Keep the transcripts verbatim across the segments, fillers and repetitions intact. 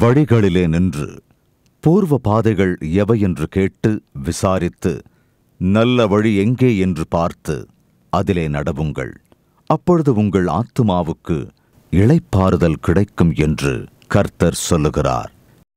வழிகளிலே நின்று பூர்வ பாதைகள் எவை என்று கேட்டு விசாரித்து நல்ல வழி எங்கே என்று பார்த்து அதிலே நடவுங்கள். அப்பொழுது உங்கள் ஆத்துமாவுக்கு இளைப்பாறுதல் கிடைக்கும் என்று கர்த்தர் சொல்லுகிறார்.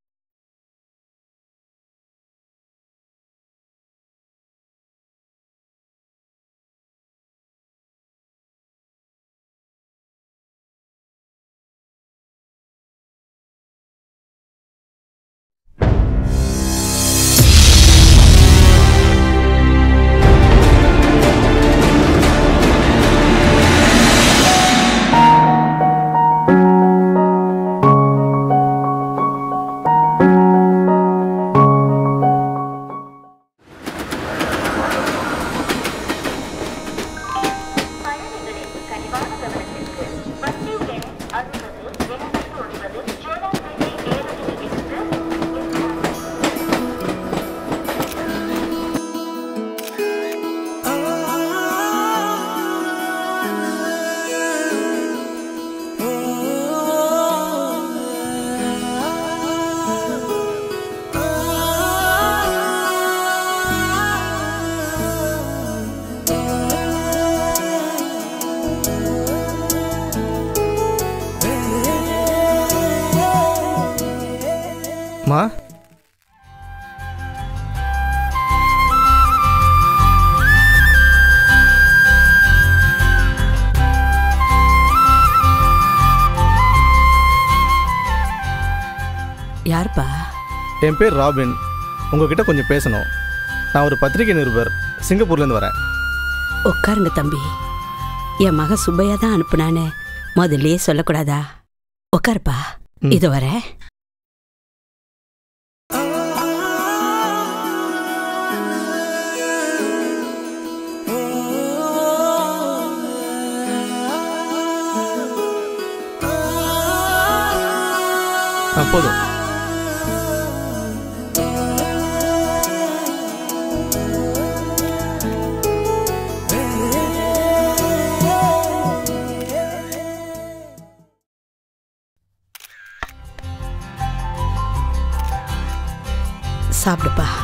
மா, யார்ப்பா? என் பேர் ராபின். உங்ககிட்ட கொஞ்சம் பேசணும். நான் ஒரு பத்திரிகை நிருபர், சிங்கப்பூர்லேருந்து வரேன். உட்காருங்க தம்பி. என் மக சுப்பையா தான் அனுப்புனான்னு முதல்லயே சொல்லக்கூடாதா? உட்காருப்பா, இது வர. போதும். சாப்பிடுப்பா.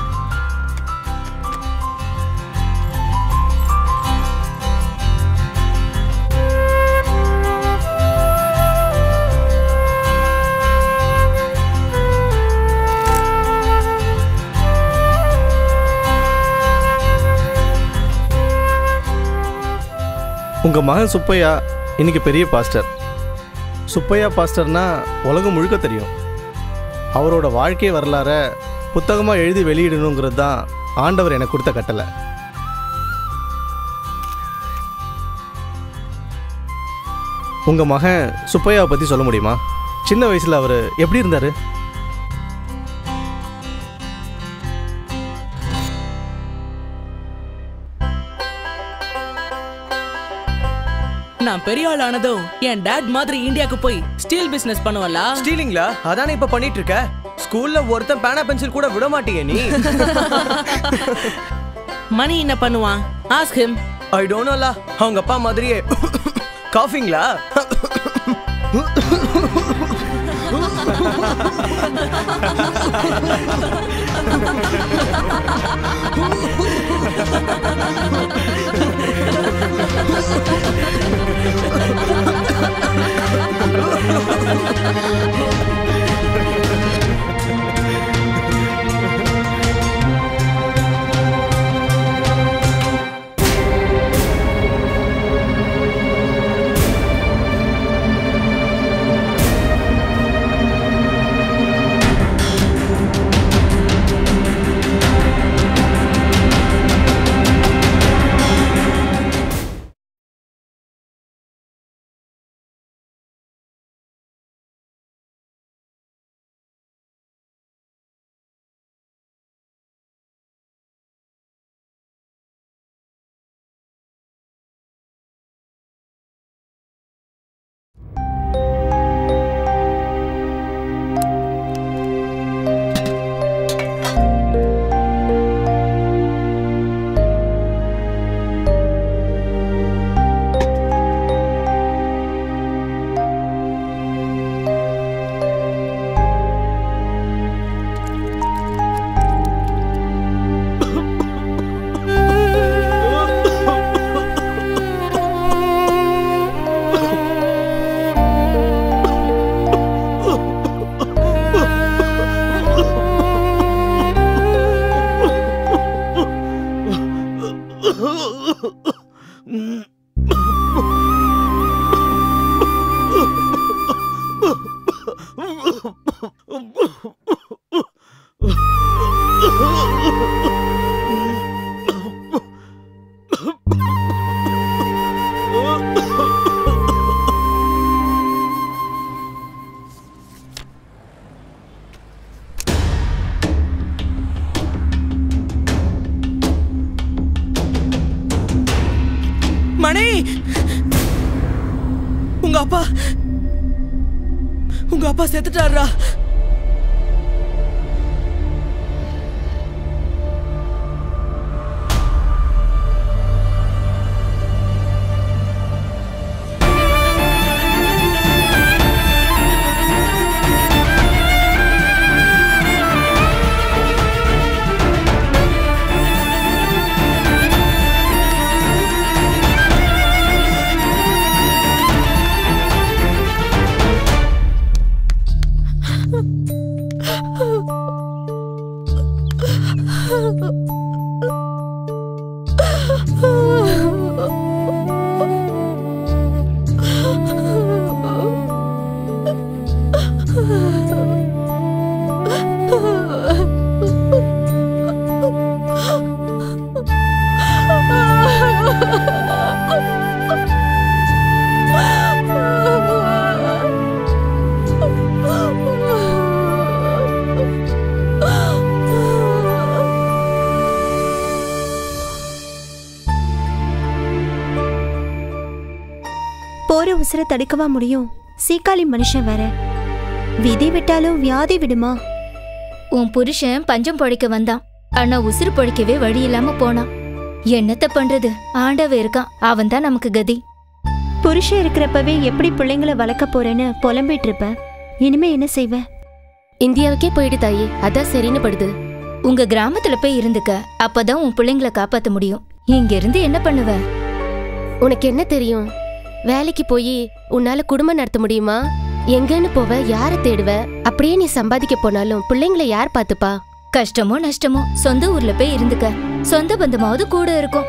உங்கள் மகன் சுப்பையா இன்னைக்கு பெரிய பாஸ்டர். சுப்பையா பாஸ்டர்னா உலகம் முழுக்க தெரியும். அவரோட வாழ்க்கை வரலாற புத்தகமாக எழுதி வெளியிடணுங்கிறது தான் ஆண்டவர் எனக்கு கொடுத்த கட்டளை. உங்கள் மகன் சுப்பையாவை பற்றி சொல்ல முடியுமா? சின்ன வயசில் அவர் எப்படி இருந்தார்? நான் பெரிய ஆள் ஆனதும் என் டாட் மாதிரி இந்தியாவுக்கு போய் ஸ்டீல் பிசினஸ் பண்ணுவல. ஸ்டீலிங்களா? அதானே இப்ப பண்ணிட்டு இருக்க. ஸ்கூல்ல ஒருத்தன் பேனா பென்சில் கூட விட மாட்டீங்க நீ. மணி என்ன பண்ணுவான்? Ask him. I don't know. அவங்க அப்பா மாதிரியே காஃபிங்களா? மணி, உங்க அப்பா உங்க அப்பா செத்துட்டாரா? போற உசுர தடுக்கவா முடியும்? சீக்காளி மனுஷன் வேற. விதி விட்டாலும் வியாதி விடுமா? உன் புருஷன் பஞ்சம் பொழைக்க வந்தான், ஆனா உசுறு பொழைக்கவே வழி இல்லாம போனான். என்னத்த பண்றது? ஆண்டவ இருக்கான், அவன் தான் நமக்கு கதி. புருஷன் இருக்கிறப்பவே எப்படி பிள்ளைங்களை வளர்க்க போறேன்னு புலம்பிட்டு இருப்ப. இனிமே என்ன செய்வ? இந்தியாவுக்கே போயிடு தாயே, அதான் சரின்னு படுது. உங்க கிராமத்துல போய் இருந்துக்க, அப்பதான் உன் பிள்ளைங்களை காப்பாத்த முடியும். இங்க இருந்து என்ன பண்ணுவ? உனக்கு என்ன தெரியும்? வேலைக்கு போய் உன்னால குடும்பம் நடத்த முடியுமா? எங்கன்னு போவ? யார தேடுவ? அப்படியே நீ சம்பாதிக்க போனாலும் பிள்ளைங்களை யார் பாத்துப்பா? கஷ்டமோ நஷ்டமோ சொந்த ஊர்ல போய் இருந்துக்க, சொந்த பந்தமாவது கூட இருக்கும்.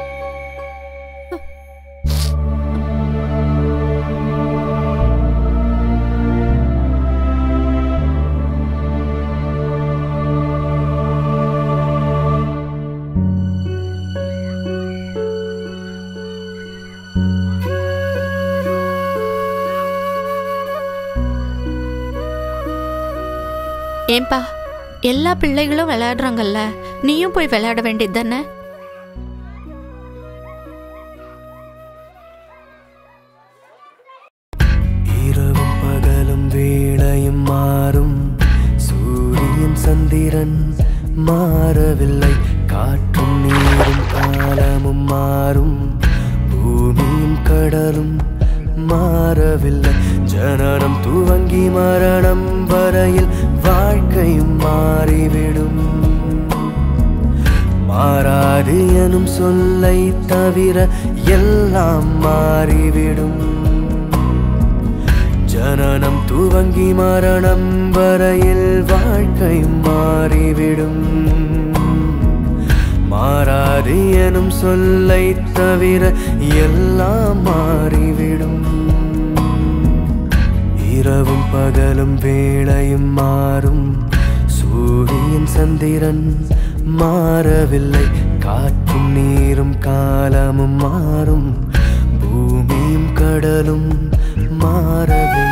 ஏன்பா, எல்லா பிள்ளைகளும் விளையாடுறாங்கல்ல, நீயும் போய் விளையாட வேண்டியது தானே? இரவும் பகலும் வேளையும் மாறும், சூரியன் சந்திரன் மாறவில்லை, காற்றும் நீரும் காலமும் மாறும், பூமியும் கடலும் மாறவில்லை, ஜனனம் துவங்கி மரணம் வரையில் வாழ்க்கையும் மாறிவிடும். மாறாது எனும் சொல்லை தவிர எல்லாம் மாறிவிடும். ஜனனம் துவங்கி மரணம் வரையில் வாழ்க்கையும் மாறிவிடும். மாறாது எனும் சொல்லை தவிர எல்லாம் மாறிவிடும். இரவும் பகலும் வேளையும் மாறும், சூரியன் சந்திரன் மாறவில்லை, காற்றும் நீரும் காலமும் மாறும், பூமியும் கடலும் மாறவில்லை.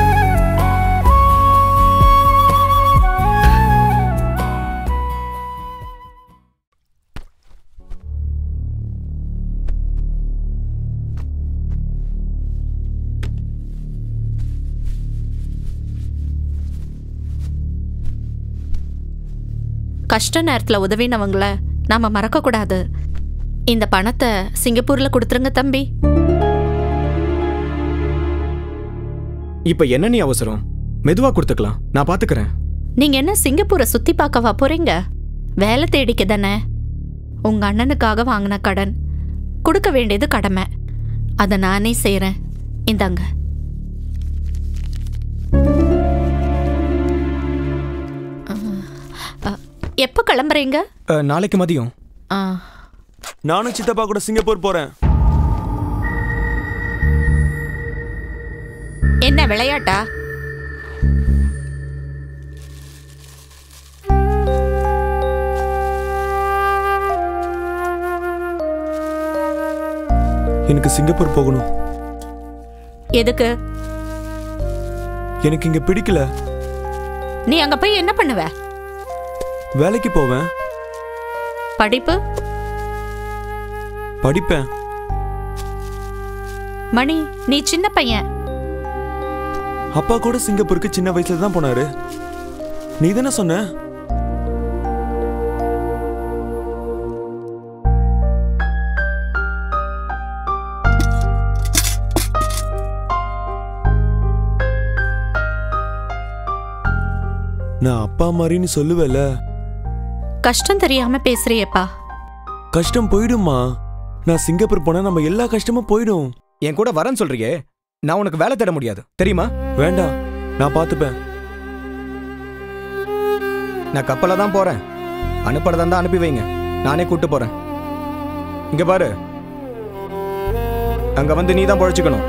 கஷ்ட நேரத்தில் உதவினவங்கள நாம மறக்க கூடாது. இந்த பணத்தை சிங்கப்பூர்ல கொடுத்துருங்க தம்பி. இப்ப என்ன நீ அவசரம்? மெதுவா கொடுத்துக்கலாம், நான் பாத்துக்கிறேன். நீங்க என்ன சிங்கப்பூரை சுத்தி பார்க்கவா போறீங்க? வேலை தேடிக்க தானே. உங்க அண்ணனுக்காக வாங்கின கடன் கொடுக்க வேண்டியது கடமை, அதை நானே செய்றேன். இந்தாங்க. எப்போ கிளம்புறீங்க? நாளைக்கு மதியம். நானும் சித்தப்பா கூட சிங்கப்பூர் போறேன். என்ன விளையாட்டா? எனக்கு சிங்கப்பூர் போகணும். எதுக்கு? எனக்கு இங்க பிடிக்கல. நீ அங்க போய் என்ன பண்ணுவ? வேலைக்கு போவேன். படிப்பு? படிப்பேன். மணி, நீ சின்ன பையன். அப்பா கூட சிங்கப்பூருக்கு சின்ன வயசுல தான் போனாரு. நீ தானே சொன்ன? நான் அப்பா மாதிரின்னு சொல்லுவேல. கஷ்டம் தெரியாம பேசுறியப்பா. கஷ்டம் போயிடுமா? நான் சிங்கப்பூர் போனா நம்ம எல்லா கஷ்டமும் போயிடும். என் கூட வரேன்னு சொல்றியே, நான் உனக்கு வேலை தேட முடியாது தெரியுமா? வேண்டாம், நான் பார்த்துப்பேன். நான் கப்பல தான் போறேன். அனுப்புறதா இருந்தா அனுப்பி வைங்க, நானே கூட்டு போறேன். இங்க பாரு, அங்க வந்து நீ தான் பொழைச்சுக்கணும்.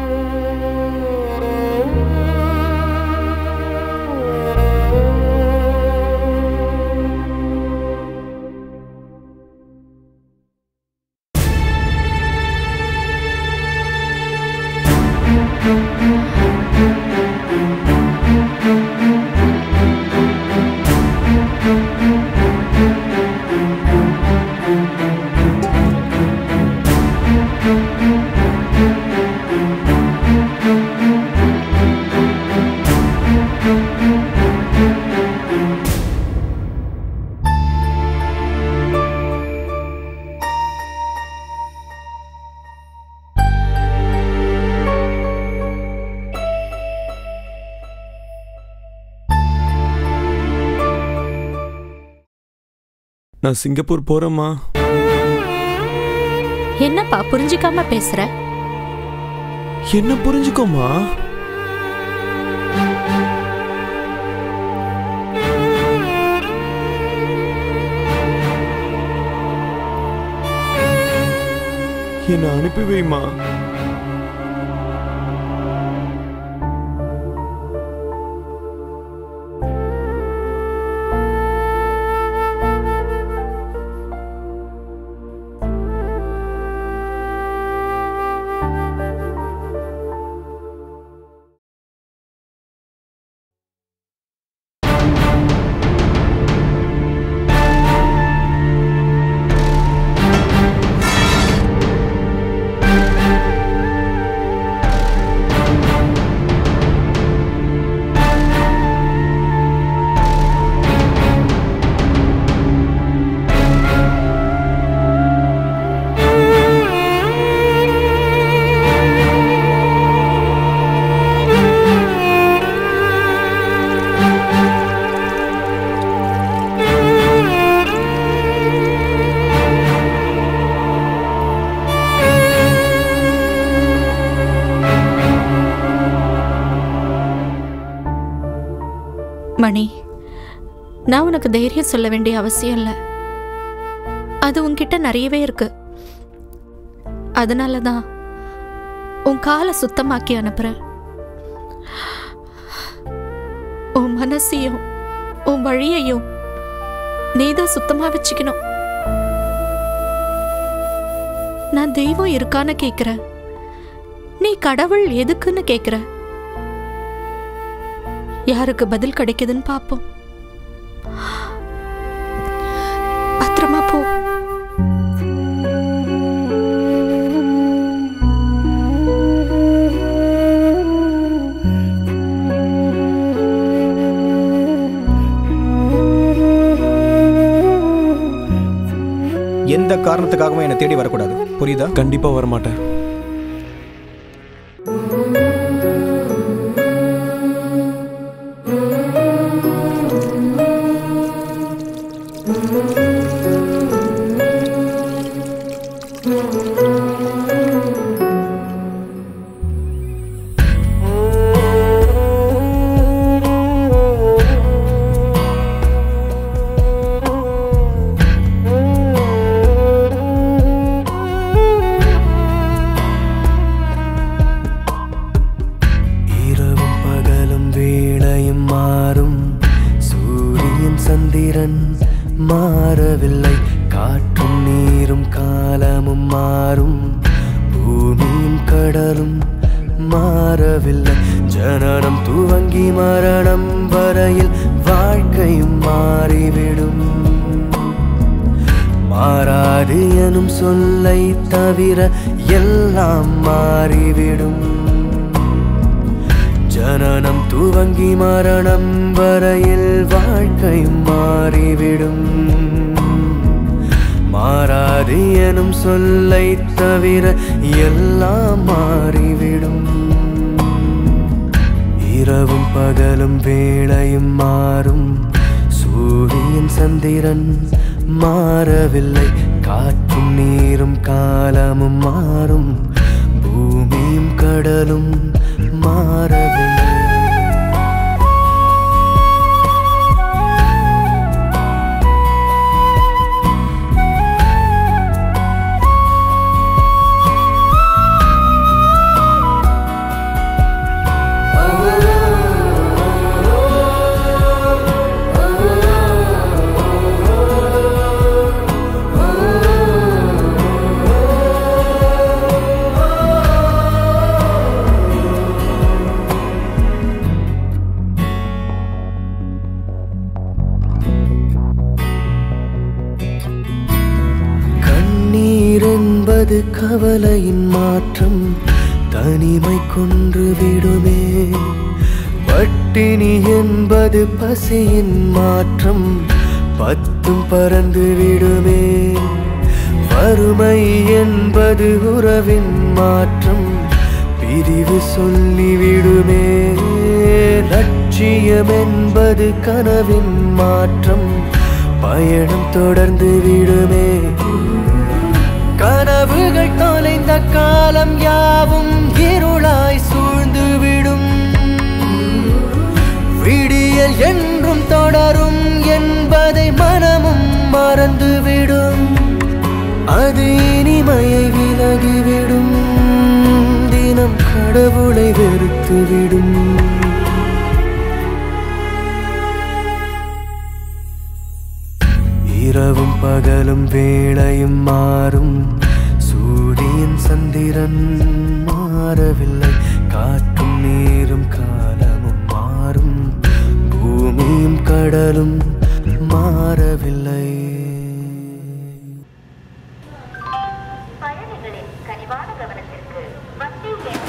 நான் சிங்கப்பூர் போறேம்மா. என்னப்பா புரிஞ்சுக்காம பேசுற? என்ன புரிஞ்சுக்கோமா? என்ன அனுப்பி வைமா. மணி, நான் உனக்கு தைரியம் சொல்ல வேண்டிய அவசியம் இல்லை. அது உன்கிட்ட நிறையவே இருக்கு. அதனால தான் உன் காலை சுத்தமாக்கி அனுப்புறேன். உன் மனசையும் உன் வழியையும் நீதான் சுத்தமா வச்சுக்கணும். நான் தெய்வம் இருக்கான்னு கேட்கிறேன், நீ கடவுள் எதுக்குன்னு கேட்கிற. யாருக்கு பதில் கிடைக்குதுன்னு பாப்போம். பத்திரமா போ. எந்த காரணத்துக்காகவும் என்னை தேடி வரக்கூடாது, புரியுதா? கண்டிப்பா வரமாட்டேன். கடலும் மாறவில்லை. ஜனனம் துவங்கி மரணம் வரையில் வாழ்க்கையும் மாறிவிடும். மாறாது எனும் சொல்லை தவிர எல்லாம் மாறிவிடும். ஜனனம் துவங்கி மரணம் வரையில் வாழ்க்கையும் மாறிவிடும். மாறாது எனும் சொல்லை தவிர எல்லாம் மாறிவிடும். இரவும் பகலும் வேளையும் மாறும். சூரியன் சந்திரன் மாறவில்லை. காற்றும் நீரும் காலமும் மாறும். பூமியும் கடலும் மாறவில்லை. என்பது கவலையின் மாற்றம். தனிமை கொன்று விடுமே. பட்டினி என்பது பசியின் மாற்றம். பத்தும் பறந்து விடுமே. வறுமை என்பது உறவின் மாற்றம். பிரிவு சொல்லிவிடுமே. லட்சியம் என்பது கனவின் மாற்றம். பயணம் தொடர்ந்து விடுமே. கனவுகள் தொலைந்த காலம் யாவும் இருளாய் சூழ்ந்துவிடும். விடியல் என்றும் தொடரும் என்பதை மனமும் மறந்துவிடும். அது இனிமையை விலகிவிடும். தினம் கடவுளை வெறுத்துவிடும். இரவும் பகலும் வேளையும் மாறும். சூரியன் சந்திரன் மாறவில்லை. காற்றும் நீரும் காலமும் மாறும். பூமியும் கடலும் மாறவில்லை. பயணிகளின் கனிவான கவனத்திற்கு வண்டி எண்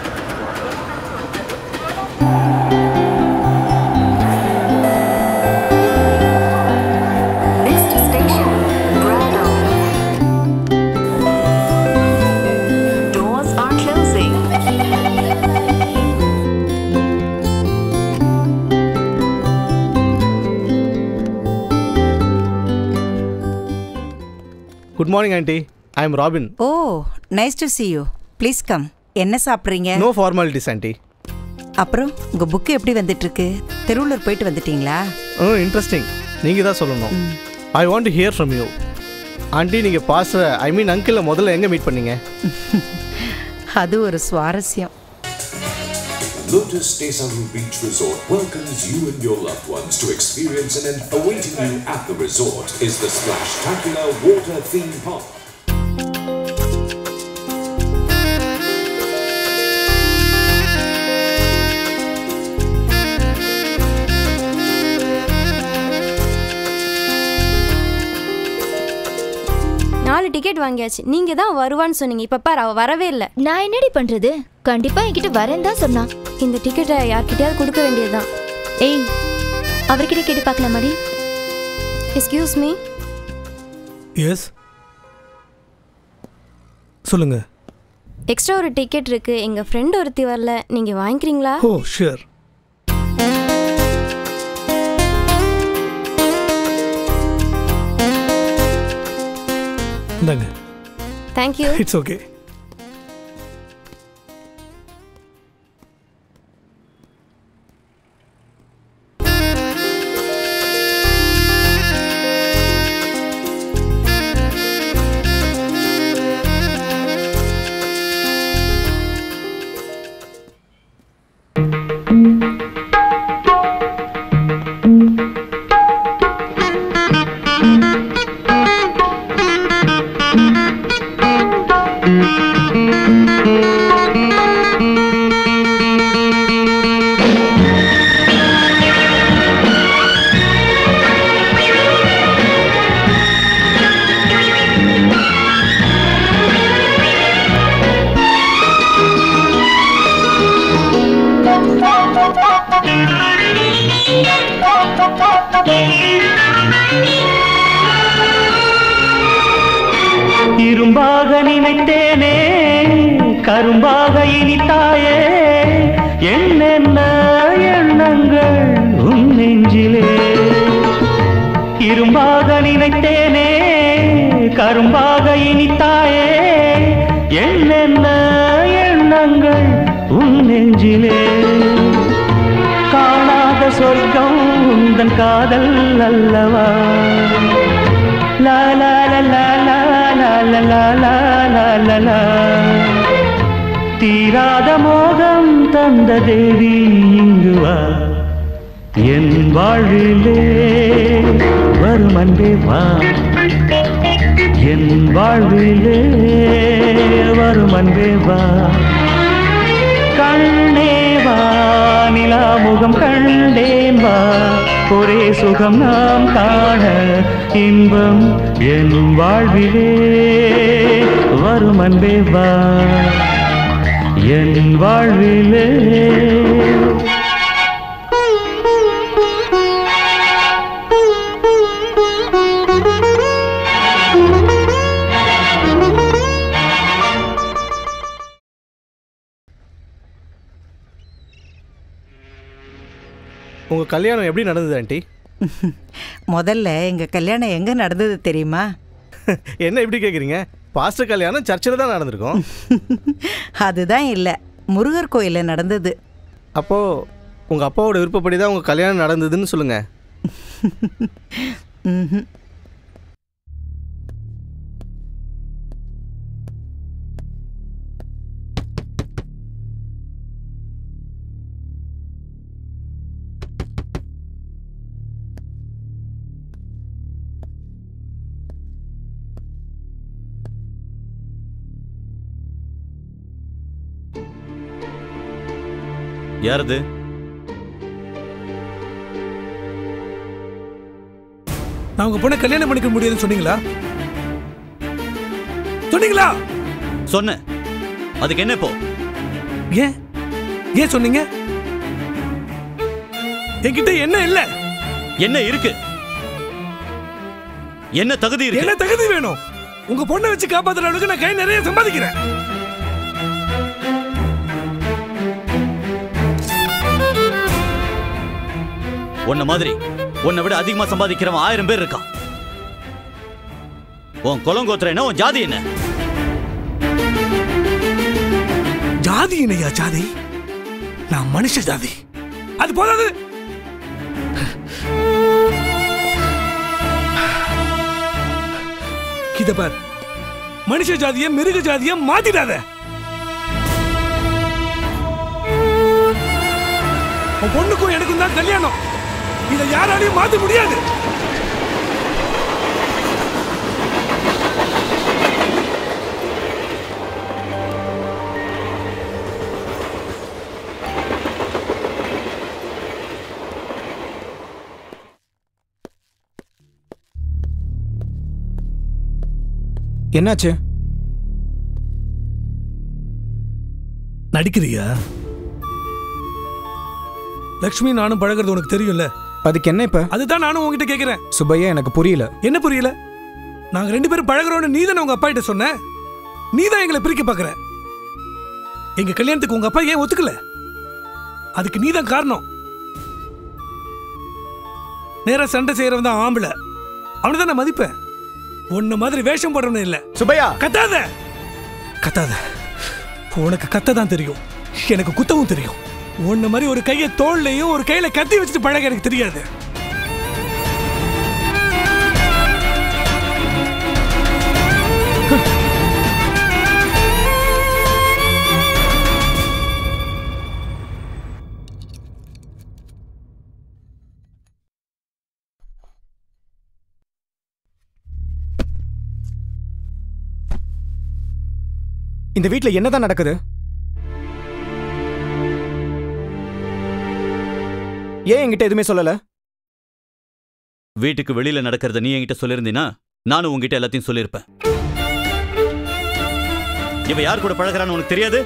good morning aunty. I am Robin. Oh, nice to see you. Please come. என்ன சாப்பிட்றீங்க? No formalities aunty. அப்புறம் உங்கள் புக்கு எப்படி வந்துட்டுருக்கு? திருவள்ளூர் போயிட்டு வந்துட்டீங்களா? Oh, interesting. நீங்கள் தான் சொல்லணும். I want to hear from you. Aunty, நீங்கள் பாஸ்டர் ஐ மீன் அங்கிளை முதல்ல எங்கே மீட் பண்ணீங்க? அது ஒரு சுவாரஸ்யம். Lotus Desaru Beach Resort welcomes you and your loved ones to experience and awaiting you at the resort is the Splash-tacular water theme park. நாலு ticket வாங்கியாச்சு. நீங்க தான் வருவான்னு சொன்னீங்க. இப்ப பாரு, அவ வரவே இல்லை. நான் என்னடி பண்றது? கண்டிப்பா என்கிட்ட வரேன்னு தான் சொன்னான். இந்த டிக்கெட்டை யார்கிட்டயாவது கொடுக்க வேண்டியதுதான். ஏய், அவர்கிட்ட கேட்டு பார்க்கலாமாடி? Excuse me. எஸ், சொல்லுங்க. எக்ஸ்ட்ரா ஒரு டிக்கெட் இருக்கு. எங்க ஃப்ரெண்ட் ஒருத்தி வரல. நீங்க வாங்கிக்கிறீங்களா? Oh sure. இந்தாங்க. Thank you. It's okay. நினைத்தேனே கரும்பாக இனித்தாயே என்னென்ன எண்ணங்கள் உன் நெஞ்சிலே இரும்பாக நினைத்தேனே கரும்பாக இனித்தாயே என்னென்ன எண்ணங்கள் உன் நெஞ்சிலே காணாத சொர்க்கம் உந்தன் காதல் அல்லவா லா லா லா லா லா லா லா லா லா லா தீராத மோகம் தந்த தேவி இங்கு வா என் வாழ்விலே வரும் அன்பே வா என் வாழ்விலே வரும் அன்பே வா கண்ணே வா நிலா முகம் கண்டேன் வா ஒரே சுகம் நாம் காண இன்பம் என் வாழ்விலே வரும் அன்பே வா என் வாழ்விலே உங்கள் கல்யாணம் எப்படி நடந்தது ஆண்டி? முதல்ல எங்கள் கல்யாணம் எங்கே நடந்தது தெரியுமா? என்ன இப்படி கேட்குறீங்க? பாஸ்டர் கல்யாணம் சர்ச்சில் தான் நடந்திருக்கும். அதுதான் இல்லை, முருகர் கோயிலில் நடந்தது. அப்போது உங்கள் அப்பாவோட விருப்பப்படி தான் உங்கள் கல்யாணம் நடந்ததுன்னு சொல்லுங்கள். ம் யாரது? நான் உங்க பொண்ணை கல்யாணம் பண்ணிக்க முடியாதுன்னு சொன்னீங்களா? சொன்னீங்களா? சொன்ன. அதுக்கு என்ன இப்போ? ஏன் ஏன் சொன்னீங்க? என்கிட்ட என்ன இல்ல? என்ன இருக்கு? என்ன தகுதி இருக்கு? என்ன தகுதி வேணும்? உங்க பொண்ணை வச்சு காப்பாத்துற அளவுக்கு நான் கை நிறைய சம்பாதிக்கிறேன். உன்ன மாதிரி உன்னை விட அதிகமா சம்பாதிக்கிறவன் ஆயிரம் பேர் இருக்கான். உன் குலங்கோத்திரம் என்ன? உன் ஜாதி என்ன? ஜாதி என்னையா ஜாதி? நான் மனுஷ ஜாதி. அது போதாது. இத பார், மனுஷ ஜாதிய மிருக ஜாதிய மாத்திடாத. உன் பொண்ணுக்கும் எனக்கும் தான் கல்யாணம். இதை யாராலையும் மாத்த முடியாது. என்னாச்சு? நடிக்கிறியா? லக்ஷ்மி நானும் பழகிறது உனக்கு தெரியும்ல. அதுக்கு என்ன இப்ப? அதுதான் நானும் உங்ககிட்ட கேட்கிறேன். சுப்பையா, எனக்கு புரியல. என்ன புரியல? நாங்க ரெண்டு பேரும் பழகிறோம்னு நீ தானே உங்க அப்பா கிட்ட சொன்ன. நீ தான் எங்களை பிரிக்க பாக்குற. எங்க கல்யாணத்துக்கு உங்க அப்பா ஏன் ஒத்துக்கல? அதுக்கு நீ தான் காரணம். நேரா சண்டை செய்யறவன் தான் ஆம்பளை. அவனை தான் நான் மதிப்பேன். உன்ன மாதிரி வேஷம் போடுறவனு இல்ல. சுப்பையா, கத்தாத கத்தாத. உனக்கு கத்ததான் தெரியும், எனக்கு குத்தவும் தெரியும். உன்ன மாதிரி ஒரு கையை தோள்லையும் ஒரு கையில கத்தி வச்சுட்டு பழக எனக்கு தெரியாது. இந்த வீட்ல என்னதான் நடக்குது? ஏன் என்கிட்ட எதுவுமே சொல்லல? வீட்டுக்கு வெளியில நடக்கிறத நீ என்கிட்ட சொல்லிருந்தீனா நானும் உங்ககிட்ட எல்லாத்தையும் சொல்லியிருப்பேன். இவ யார் கூட பழகிறான்னு உனக்கு தெரியாது?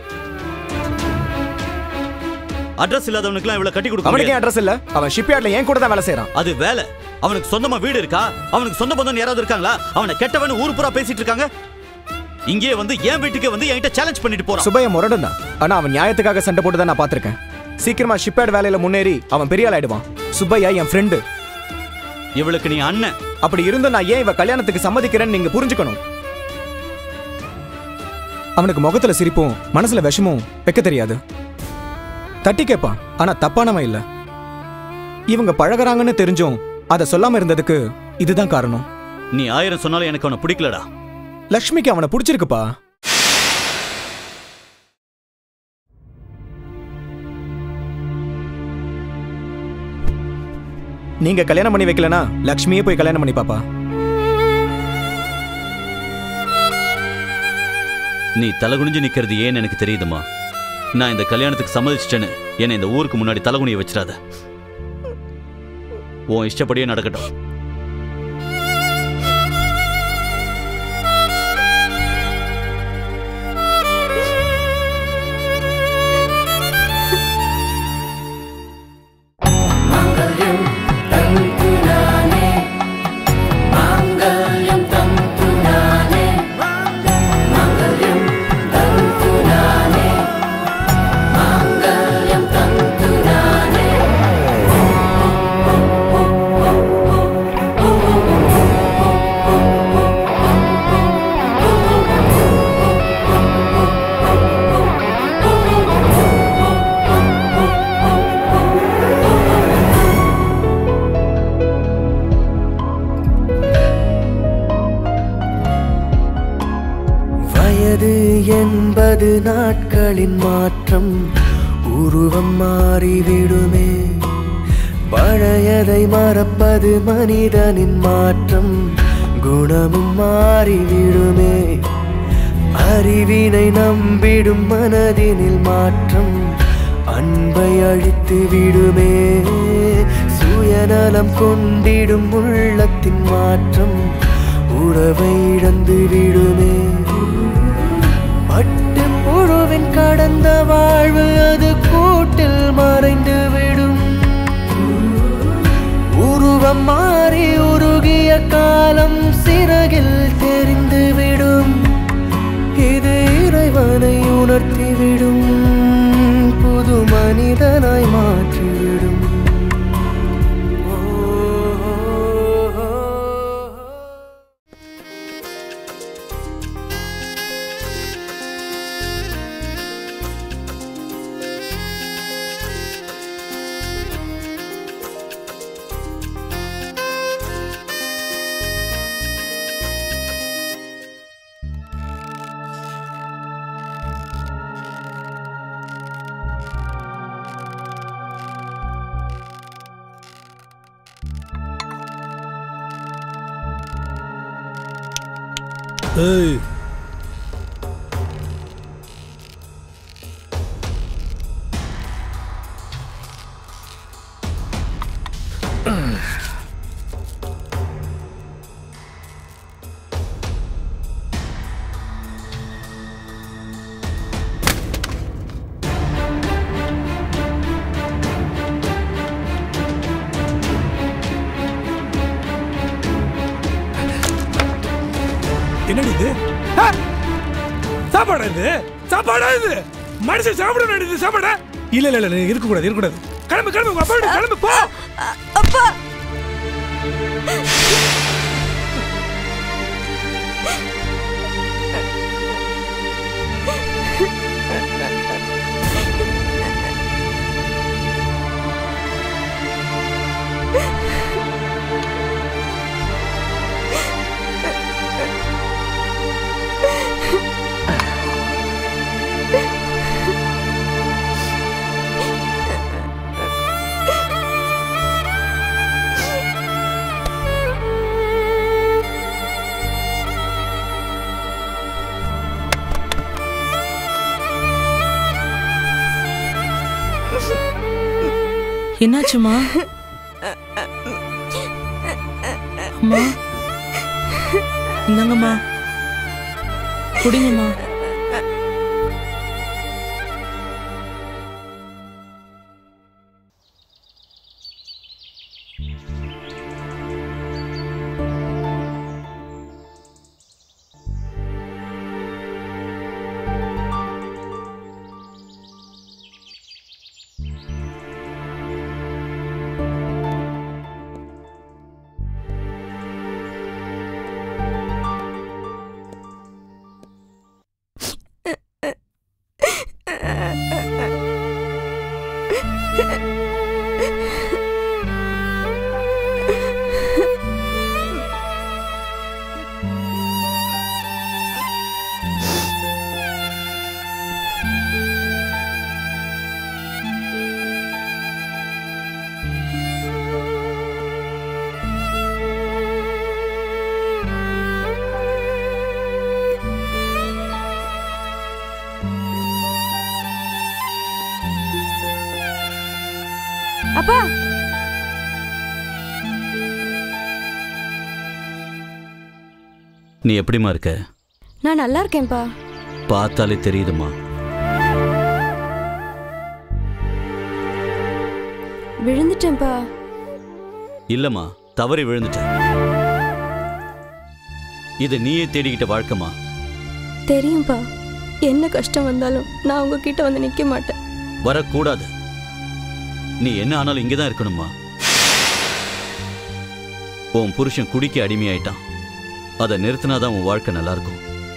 அட்ரஸ் இல்லாதவனுக்குலாம் இவ்வளவு கட்டி கொடுக்க அவனுக்கு அட்ரஸ் இல்ல. அவன் ஷிப்யார்ட்ல ஏன் கூட தான் வேலை செய்யறான். அது வேலை. அவனுக்கு சொந்தமா வீடு இருக்கா? அவனுக்கு சொந்த பந்தம் யாராவது இருக்காங்களா? அவனை கெட்டவன் ஊர் பூரா பேசிட்டு இருக்காங்க. இங்கே வந்து என் வீட்டுக்கே வந்து என்கிட்ட சேலஞ்ச் பண்ணிட்டு போறான். சுப்பையா முரடன் தான். ஆனா அவன் நியாயத்துக்காக சண்டை போட்டு தான் நான் பார்த்திருக்கேன். சீக்கிரமா ஷிப்யார்ட் வேலையில முன்னேறி அவன் பெரிய ஆள் ஆயிடுவான். சுப்பையா என் ஃப்ரெண்டு. இவளுக்கு நீ அண்ணன். அப்படி இருந்தும் நான் ஏன் இவ கல்யாணத்துக்கு சம்மதிக்கிறேன்னு நீங்க புரிஞ்சுக்கணும். அவனுக்கு முகத்துல சிரிப்பும் மனசுல விஷமும் வைக்க தெரியாது. தட்டி கேட்பான், ஆனா தப்பானவன் இல்ல. இவங்க பழகுறாங்கன்னு தெரிஞ்சும் அதை சொல்லாம இருந்ததுக்கு இதுதான் காரணம். நீ ஆயிரம் சொன்னாலும் எனக்கு அவனை பிடிக்கலடா. லக்ஷ்மிக்கு அவனை பிடிச்சிருக்குப்பா. நீங்க கல்யாணம் பண்ணி வைக்கலனா லக்ஷ்மியே போய் கல்யாணம் பண்ணி பாப்பா. நீ தலகுனிஞ்சு நிக்கிறது ஏன்னு எனக்கு தெரியுதுமா. நான் இந்த கல்யாணத்துக்கு சம்மதிச்சிட்டேன்னு என்னை இந்த ஊருக்கு முன்னாடி தலகுனிய வச்சிடாத. உன் இஷ்டப்படியே நடக்கட்டும். என்பது நாட்களின் மாற்றம், உருவம் மாறிவிடுமே. பழையதை மறப்பது மனிதனின் மாற்றம், குணமும் மாறிவிடுமே. அறிவினை நம்பிடும் மனதினில் மாற்றம், அன்பை அழித்து விடுமே. சுயநலம் கொண்டிடும் உள்ளத்தின் மாற்றம், உறவை இழந்து விடுமே. பட்டு புழுவின் கடந்த வாழ்வு அது கூட்டில் மறைந்து விடும். உருவம் மாறி உருகிய காலம் சிறகில் தெரிந்துவிடும். இது இறைவனை உணர்த்திவிடும், புது மனிதனாய் மாற்றிவிடும். ஏய் என்னடி இது? சாப்பாடா இது? சாப்பாடா இது? மனுஷன் சாப்பிட இது சாப்பாடா? இல்ல இல்ல இல்ல இருக்க கூடாது இருக்க கூடாது. கிளம்பு கிளம்பு உங்க அப்பா கிளம்பு போ. அப்பா என்னாச்சுமா? அம்மா இந்தாங்கம்மா குடிங்கம்மா. அப்பா நீ எப்படிமா இருக்க? நான் நல்லா இருக்கேன்ப்பா. பார்த்தாலே தெரியுதுமா. விழுந்துட்டேன்ப்பா. இல்லம்மா, தவறி விழுந்துட்டேன். இது நீயே தேடிக்கிட்ட வாழ்க்கைமா. தெரியும்பா, என்ன கஷ்டம் வந்தாலும் நான் உங்ககிட்ட வந்து நிக்க மாட்டேன். வரக்கூடாது. நீ என்ன ஆனாலும் இங்கதான் இருக்கணுமா. உன் புருஷன் குடிக்க அடிமையாயிட்டான். அதை நிறுத்தினாதான் உன் வாழ்க்கை நல்லா இருக்கும்.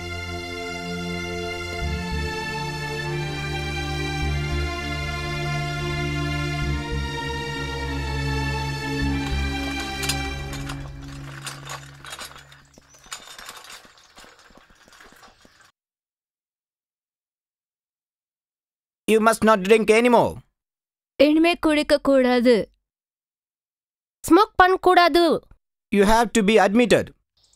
You must not drink anymore. இனிமே குடிக்க கூடாது. ஸ்மோக் பண்ண கூடாது. You have to be admitted.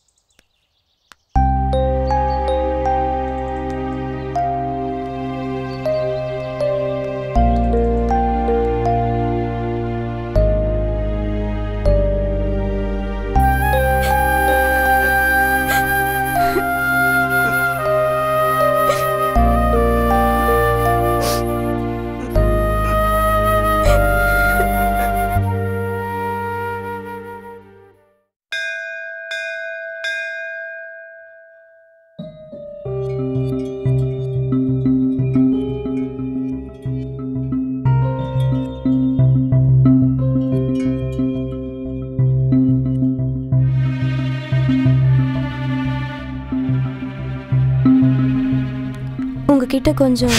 உங்ககிட்ட கொஞ்சம்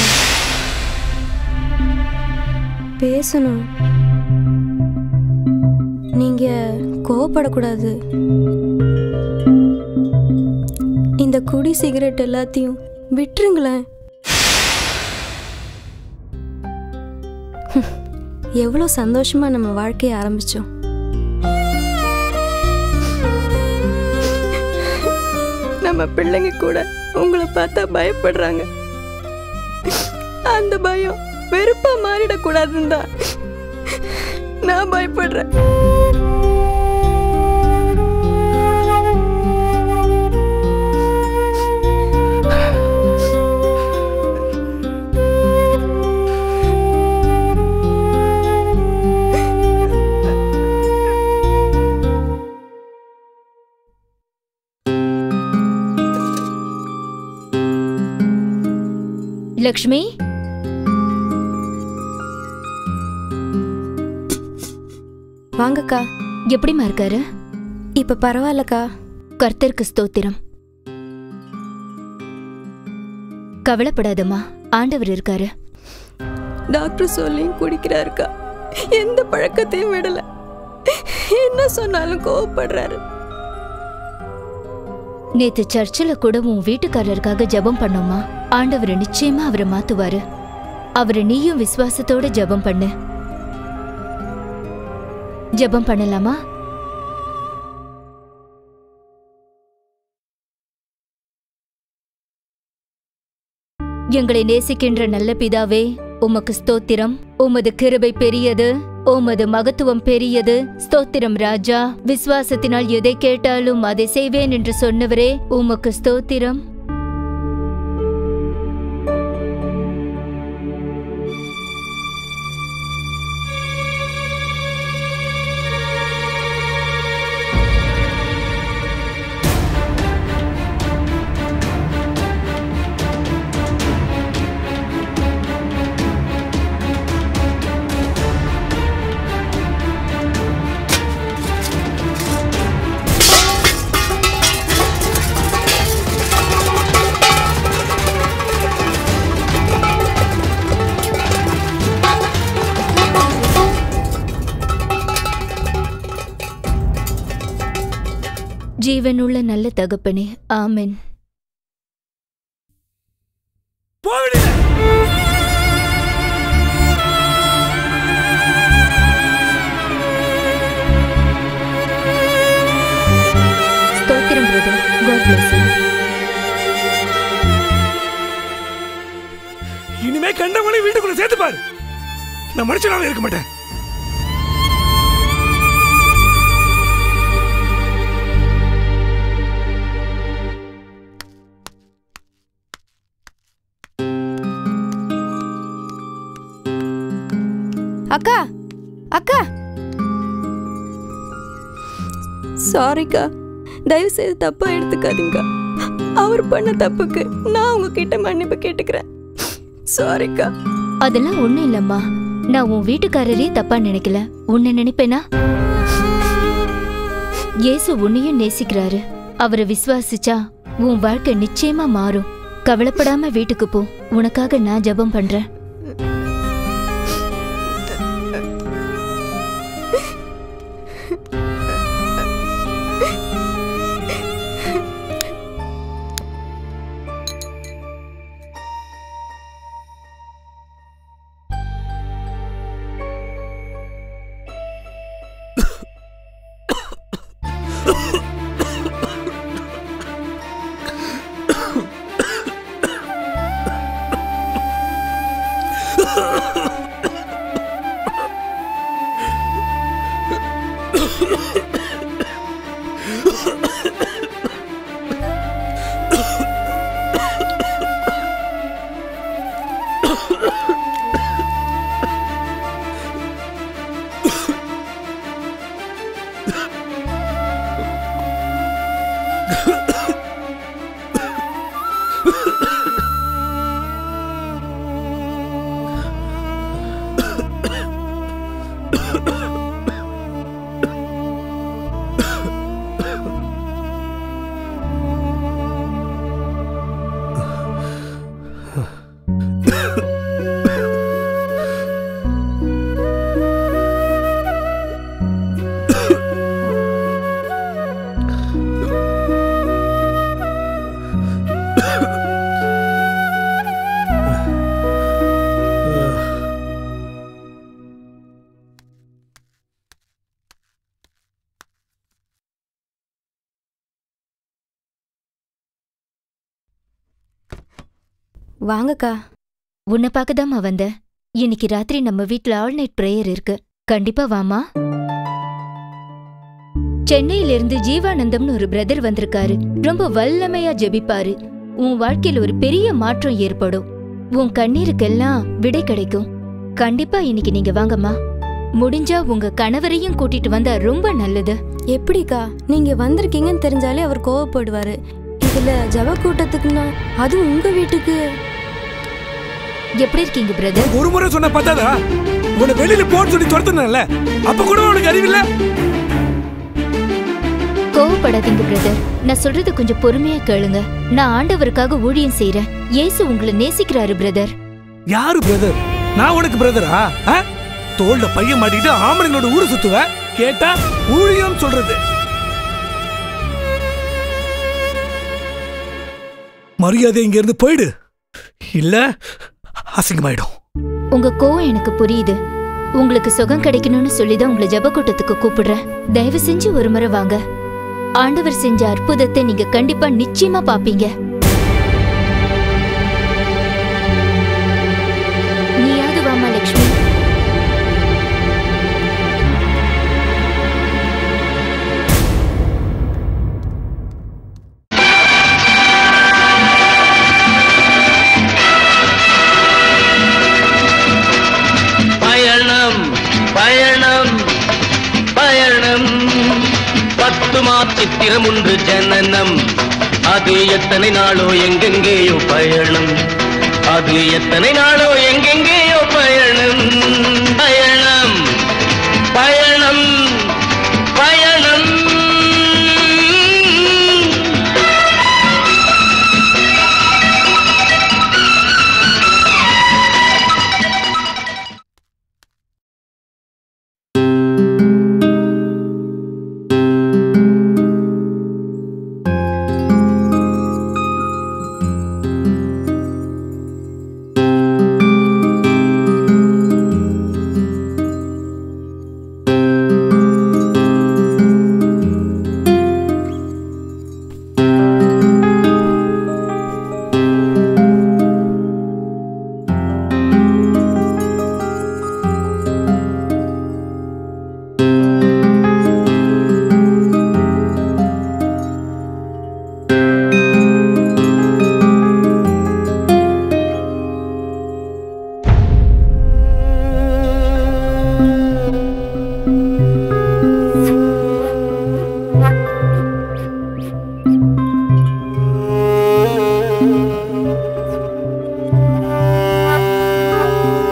பேசணும். நீங்க கோவப்படக்கூடாது. இந்த குடி சிகரெட் எல்லாத்தையும் விட்டுருங்களேன். எவ்வளோ சந்தோஷமா நம்ம வாழ்க்கையை ஆரம்பிச்சோம். நம்ம பிள்ளைங்க கூட உங்களை பார்த்தா பயப்படுறாங்க. அந்த பயம் வெறுப்பா மாறிடக்கூடாதுன்னு தான் நான் பயப்படுறேன். லக்ஷ்மி, வாங்கக்கா. எப்படிமா இருக்காரு? இப்ப பரவாயில்லக்கா. கர்த்தருக்கு ஸ்தோத்திரம். கவலைப்படாதம்மா, ஆண்டவர் இருக்காரு. டாக்டர் சொல்லியும் குடிக்கிறாருக்கா. எந்த பழக்கத்தையும் விடல. என்ன சொன்னாலும் கோவப்படுறாரு. நேத்து சர்ச்சில் கூட உன் வீட்டுக்காரருக்காக ஜெபம் பண்ணோமா. ஆண்டவர் நிச்சயமா அவரை மாத்துவாரு. அவரை நீயும் விசுவாசத்தோட ஜெபம் பண்ணு. ஜெபம் பண்ணலாமா? எங்களை நேசிக்கின்ற நல்ல பிதாவே, உமக்கு ஸ்தோத்திரம். உமது கிருபை பெரியது, உமது மகத்துவம் பெரியது. ஸ்தோத்திரம் ராஜா. விசுவாசத்தினால் எதை கேட்டாலும் அதை செய்வேன் என்று சொன்னவரே, உமக்கு ஸ்தோத்திரம். ஜீவனுள்ள நல்ல தகப்பனே, ஆமென். ஸ்தோத்திரம் பிரதர். God bless you. இனிமே கண்டவங்களை வீட்டுக்குள்ள சேர்த்து பாரு. நான் மனுஷனாவே இருக்க மாட்டேன். அக்கா அக்கா சாரிக்கா, தயவு செய்து தப்பா எடுத்துக்காதீங்க. அவர் பண்ண தப்புக்கு நான் உங்ககிட்ட மன்னிப்பு கேட்டுக்கிறேன். சாரிக்கா. அதெல்லாம் ஒண்ணும் இல்லம்மா. நான் உன் வீட்டுக்காரரே தப்பா நினைக்கல. உன்னை நினைப்பேனா? இயேசு உன்னையும் நேசிக்கிறாரு. அவரை விசுவாசிச்சா உன் வாழ்க்கை நிச்சயமா மாறும். கவலைப்படாம வீட்டுக்கு போ. உனக்காக நான் ஜெபம் பண்றேன். வாங்கக்கா. உன்னை பார்க்கதாம்மா வந்தேன். இன்னைக்கு ராத்திரி நம்ம வீட்ல ஆல் நைட் பிரேயர் இருக்கு. கண்டிப்பா வாமா. சென்னையில இருந்து ஜீவானந்தம்னு ஒரு பிரதர் வந்திருக்காரு. ரொம்ப வல்லமையா ஜெபிப்பாரு. உன் வாழ்க்கையில ஒரு பெரிய மாற்றம் ஏற்படும். உன் கண்ணீருக்கெல்லாம் விடை கிடைக்கும். கண்டிப்பா இன்னைக்கு நீங்க வாங்கம்மா. முடிஞ்சா உங்க கணவரையும் கூட்டிட்டு வந்தா ரொம்ப நல்லது. எப்படிக்கா? நீங்க வந்திருக்கீங்கன்னு தெரிஞ்சாலே அவர் கோவப்படுவாரு. இதுல ஜப கூட்டத்துக்குன்னா அது உங்க வீட்டுக்கு. எப்படி இருக்கீங்க பிரதர்? ஒரு முறை சொன்ன பத்தாதா? உன்னை வெளியில போன்னு சொல்லி துரத்துனேன்ல, அப்ப கூட உனக்கு அறிவில்ல? கோவப்படாதீங்க பிரதர். நான் சொல்றது கொஞ்சம் பொறுமையா கேளுங்க. நான் ஆண்டவருக்காக ஊழியம் செய்யறேன். இயேசு உங்களை நேசிக்கிறாரு பிரதர். யாரு பிரதர்? நான் உனக்கு பிரதரா? தோல்ல பையன் மாட்டிட்டு ஆம்பளைங்களோட ஊரு சுத்துவ, கேட்டா ஊழியம் சொல்றது. மரியாதை இங்க இருந்து போயிடு, இல்ல அசிங்கமாயிடும். உங்க கோவம் எனக்கு புரியுது. உங்களுக்கு சுகம் கிடைக்கணும்னு சொல்லிதான் உங்களை ஜப கூட்டத்துக்கு கூப்பிடுறேன். தயவு செஞ்சு ஒரு முறை வாங்க. ஆண்டவர் செஞ்ச அற்புதத்தை நீங்க கண்டிப்பா நிச்சயமா பாப்பீங்க. நீயாவது வாமா லட்சுமி. சித்திரம் ஒன்று ஜனனம், அது எத்தனை நாளோ எங்கெங்கேயோ பயணம், அது எத்தனை நாளோ எங்கெங்கேயோ பயணம். பயணம் பயணம் பயணம்.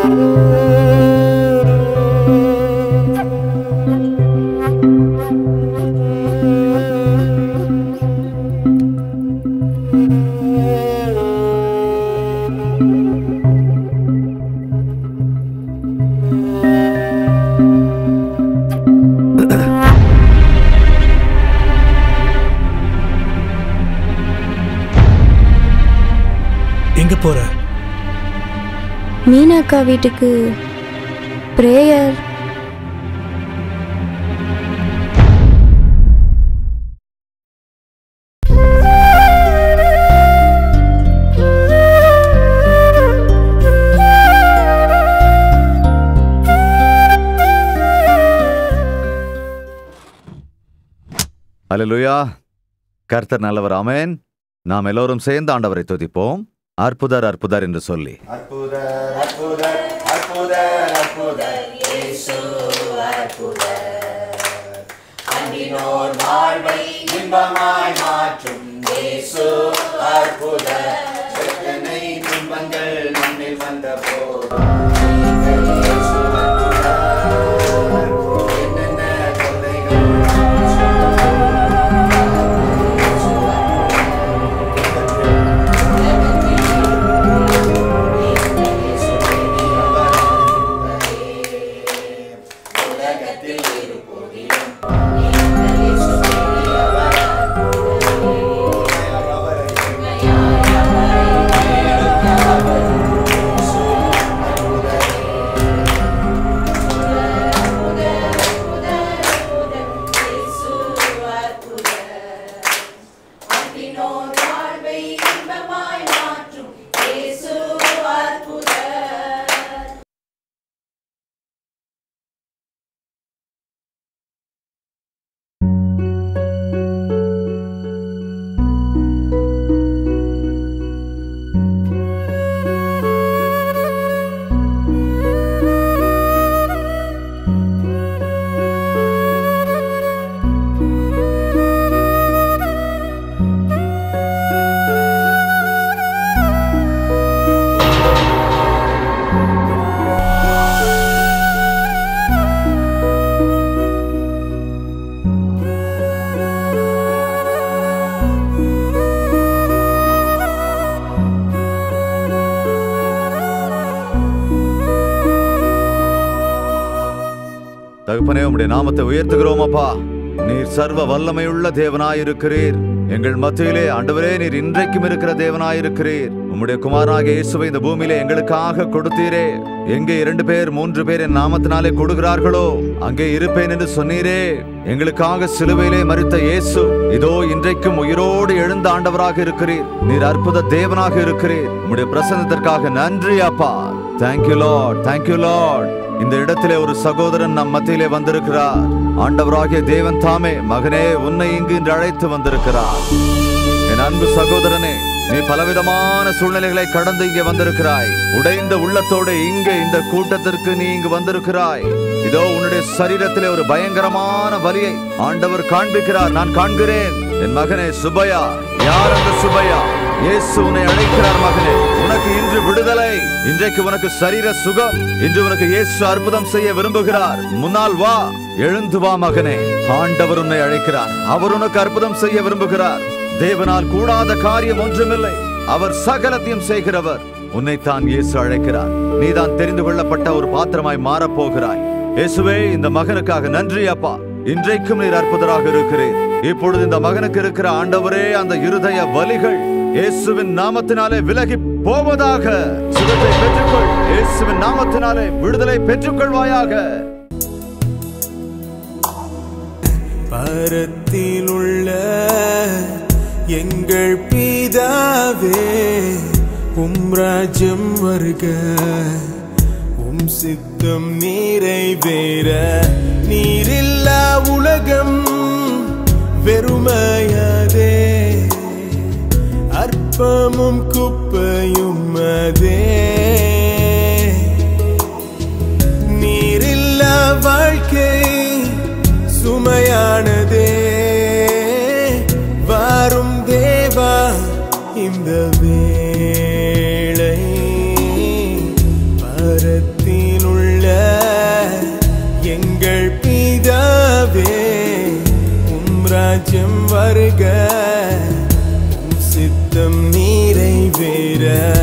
எங்க போற? மீனாக்கா வீட்டுக்கு பிரேயர். அல்லேலூயா. கர்த்தர் நல்லவர். ஆமென். நாம் எல்லோரும் சேர்ந்து ஆண்டவரை துதிப்போம். அற்புதர் அற்புதர் என்று சொல்லி. அற்புதர் அற்புதர் அற்புதர் அற்புதர் இயேசு அற்புதர். அன்பினோர் வாழ்வை இன்பமாய் மாற்றும் இயேசு அற்புதர். எத்தனை துன்பங்கள் நம்மில் வந்த போது தகப்பனே, உம்முடைய நாமத்தை உயர்த்துகிறோம் அப்பா. நீர் சர்வ வல்லமையுள்ள தேவனாயிருக்கிறீர். எங்கள் மத்தியிலே ஆண்டவரே, நீர் இன்றைக்கும் இருக்கிற தேவனாயிருக்கிறீர். உம்முடைய குமாரனாகிய இயேசுவை இந்த பூமியிலே எங்களுக்காக கொடுத்தீரே. எங்கே இரண்டு பேர் மூன்று பேர் என் நாமத்தினாலே கொடுக்கிறார்களோ அங்கே இருப்பேன் என்று சொன்னீரே. எங்களுக்காக சிலுவையிலே மரித்த இயேசு இதோ இன்றைக்கும் உயிரோடு எழுந்த ஆண்டவராக இருக்கிறீர். நீர் அற்புத தேவனாக இருக்கிறீர். உம்முடைய பிரசன்னத்திற்காக நன்றி அப்பா. Thank you lord, thank you lord. இந்த இடத்திலே ஒரு சகோதரன் நம் மத்தியிலே வந்திருக்கிறார். ஆண்டவராகிய தேவன் தாமே மகனே உன்னை இங்கு இன்று அழைத்து வந்திருக்கிறார். என் அன்பு சகோதரனே, நீ பலவிதமான சூழ்நிலைகளை கடந்து இங்கே வந்திருக்கிறாய். உடைந்த உள்ளத்தோடு இங்கே இந்த கூட்டத்திற்கு நீ இங்கு வந்திருக்கிறாய். இதோ உன்னுடைய சரீரத்திலே ஒரு பயங்கரமான வலியை ஆண்டவர் காண்பிக்கிறார். நான் காண்கிறேன். என் மகனே சுப்பையா. யார் அந்த சுப்பையா? இயேசு உன்னை அழைக்கிறார் மகனே. உனக்கு இன்று விடுதலை. இன்றைக்கு உனக்கு சரீர சுகம். இன்று உனக்கு இயேசு அற்புதம் செய்ய விரும்புகிறார். முன்னால் வா, எழுந்து வா மகனே. ஆண்டவர் உன்னை அழைக்கிறார். அவர் உனக்கு அற்புதம் செய்ய விரும்புகிறார். தேவனால் கூடாத காரியம் ஒன்றுமில்லை. அவர் சகலத்தையும் செய்கிறவர். உன்னைத்தான் இயேசு அழைக்கிறார். நீதான் தெரிந்து கொள்ளப்பட்ட ஒரு பாத்திரமாய் மாறப்போகிறாய். இயேசுவே, இந்த மகனுக்காக நன்றி அப்பா. இன்றைக்கும் நீர் அற்புதராக இருக்கிறீர். இப்பொழுது இந்த மகனுக்கு இருக்கிற ஆண்டவரே அந்த இருதய வலிகள் இயேசுவின் நாமத்தினாலே விலகி போவதாக. சுகத்தை பெற்றுக்கொள். இயேசுவின் நாமத்தினாலே விடுதலை பெற்றுக்கொள்வாயாக. பரத்தில் உள்ள எங்கள் பிதாவே, உம் ராஜ்யம் வருக, உம் சித்தம் நிறைவேற. நீரில்லா உலகம் வெறுமையாதே, அற்பமும் குப்பையும் அதே. நீரில்லா வாழ்க்கை சுமையானதே. வாரும் தேவா இந்த வேளை பரத்தி வருக உம் சித்தம் நிறைவேற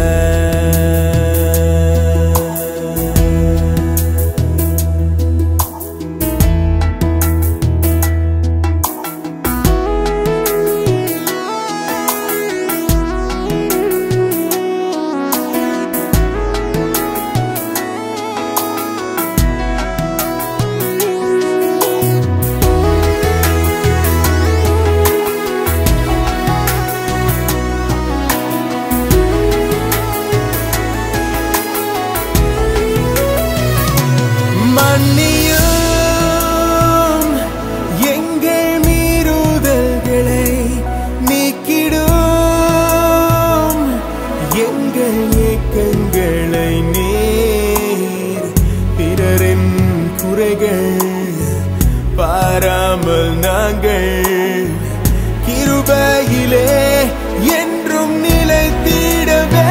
பாராமல் நாங்கள் கிருபையிலே என்றும் நிலைத்திடவே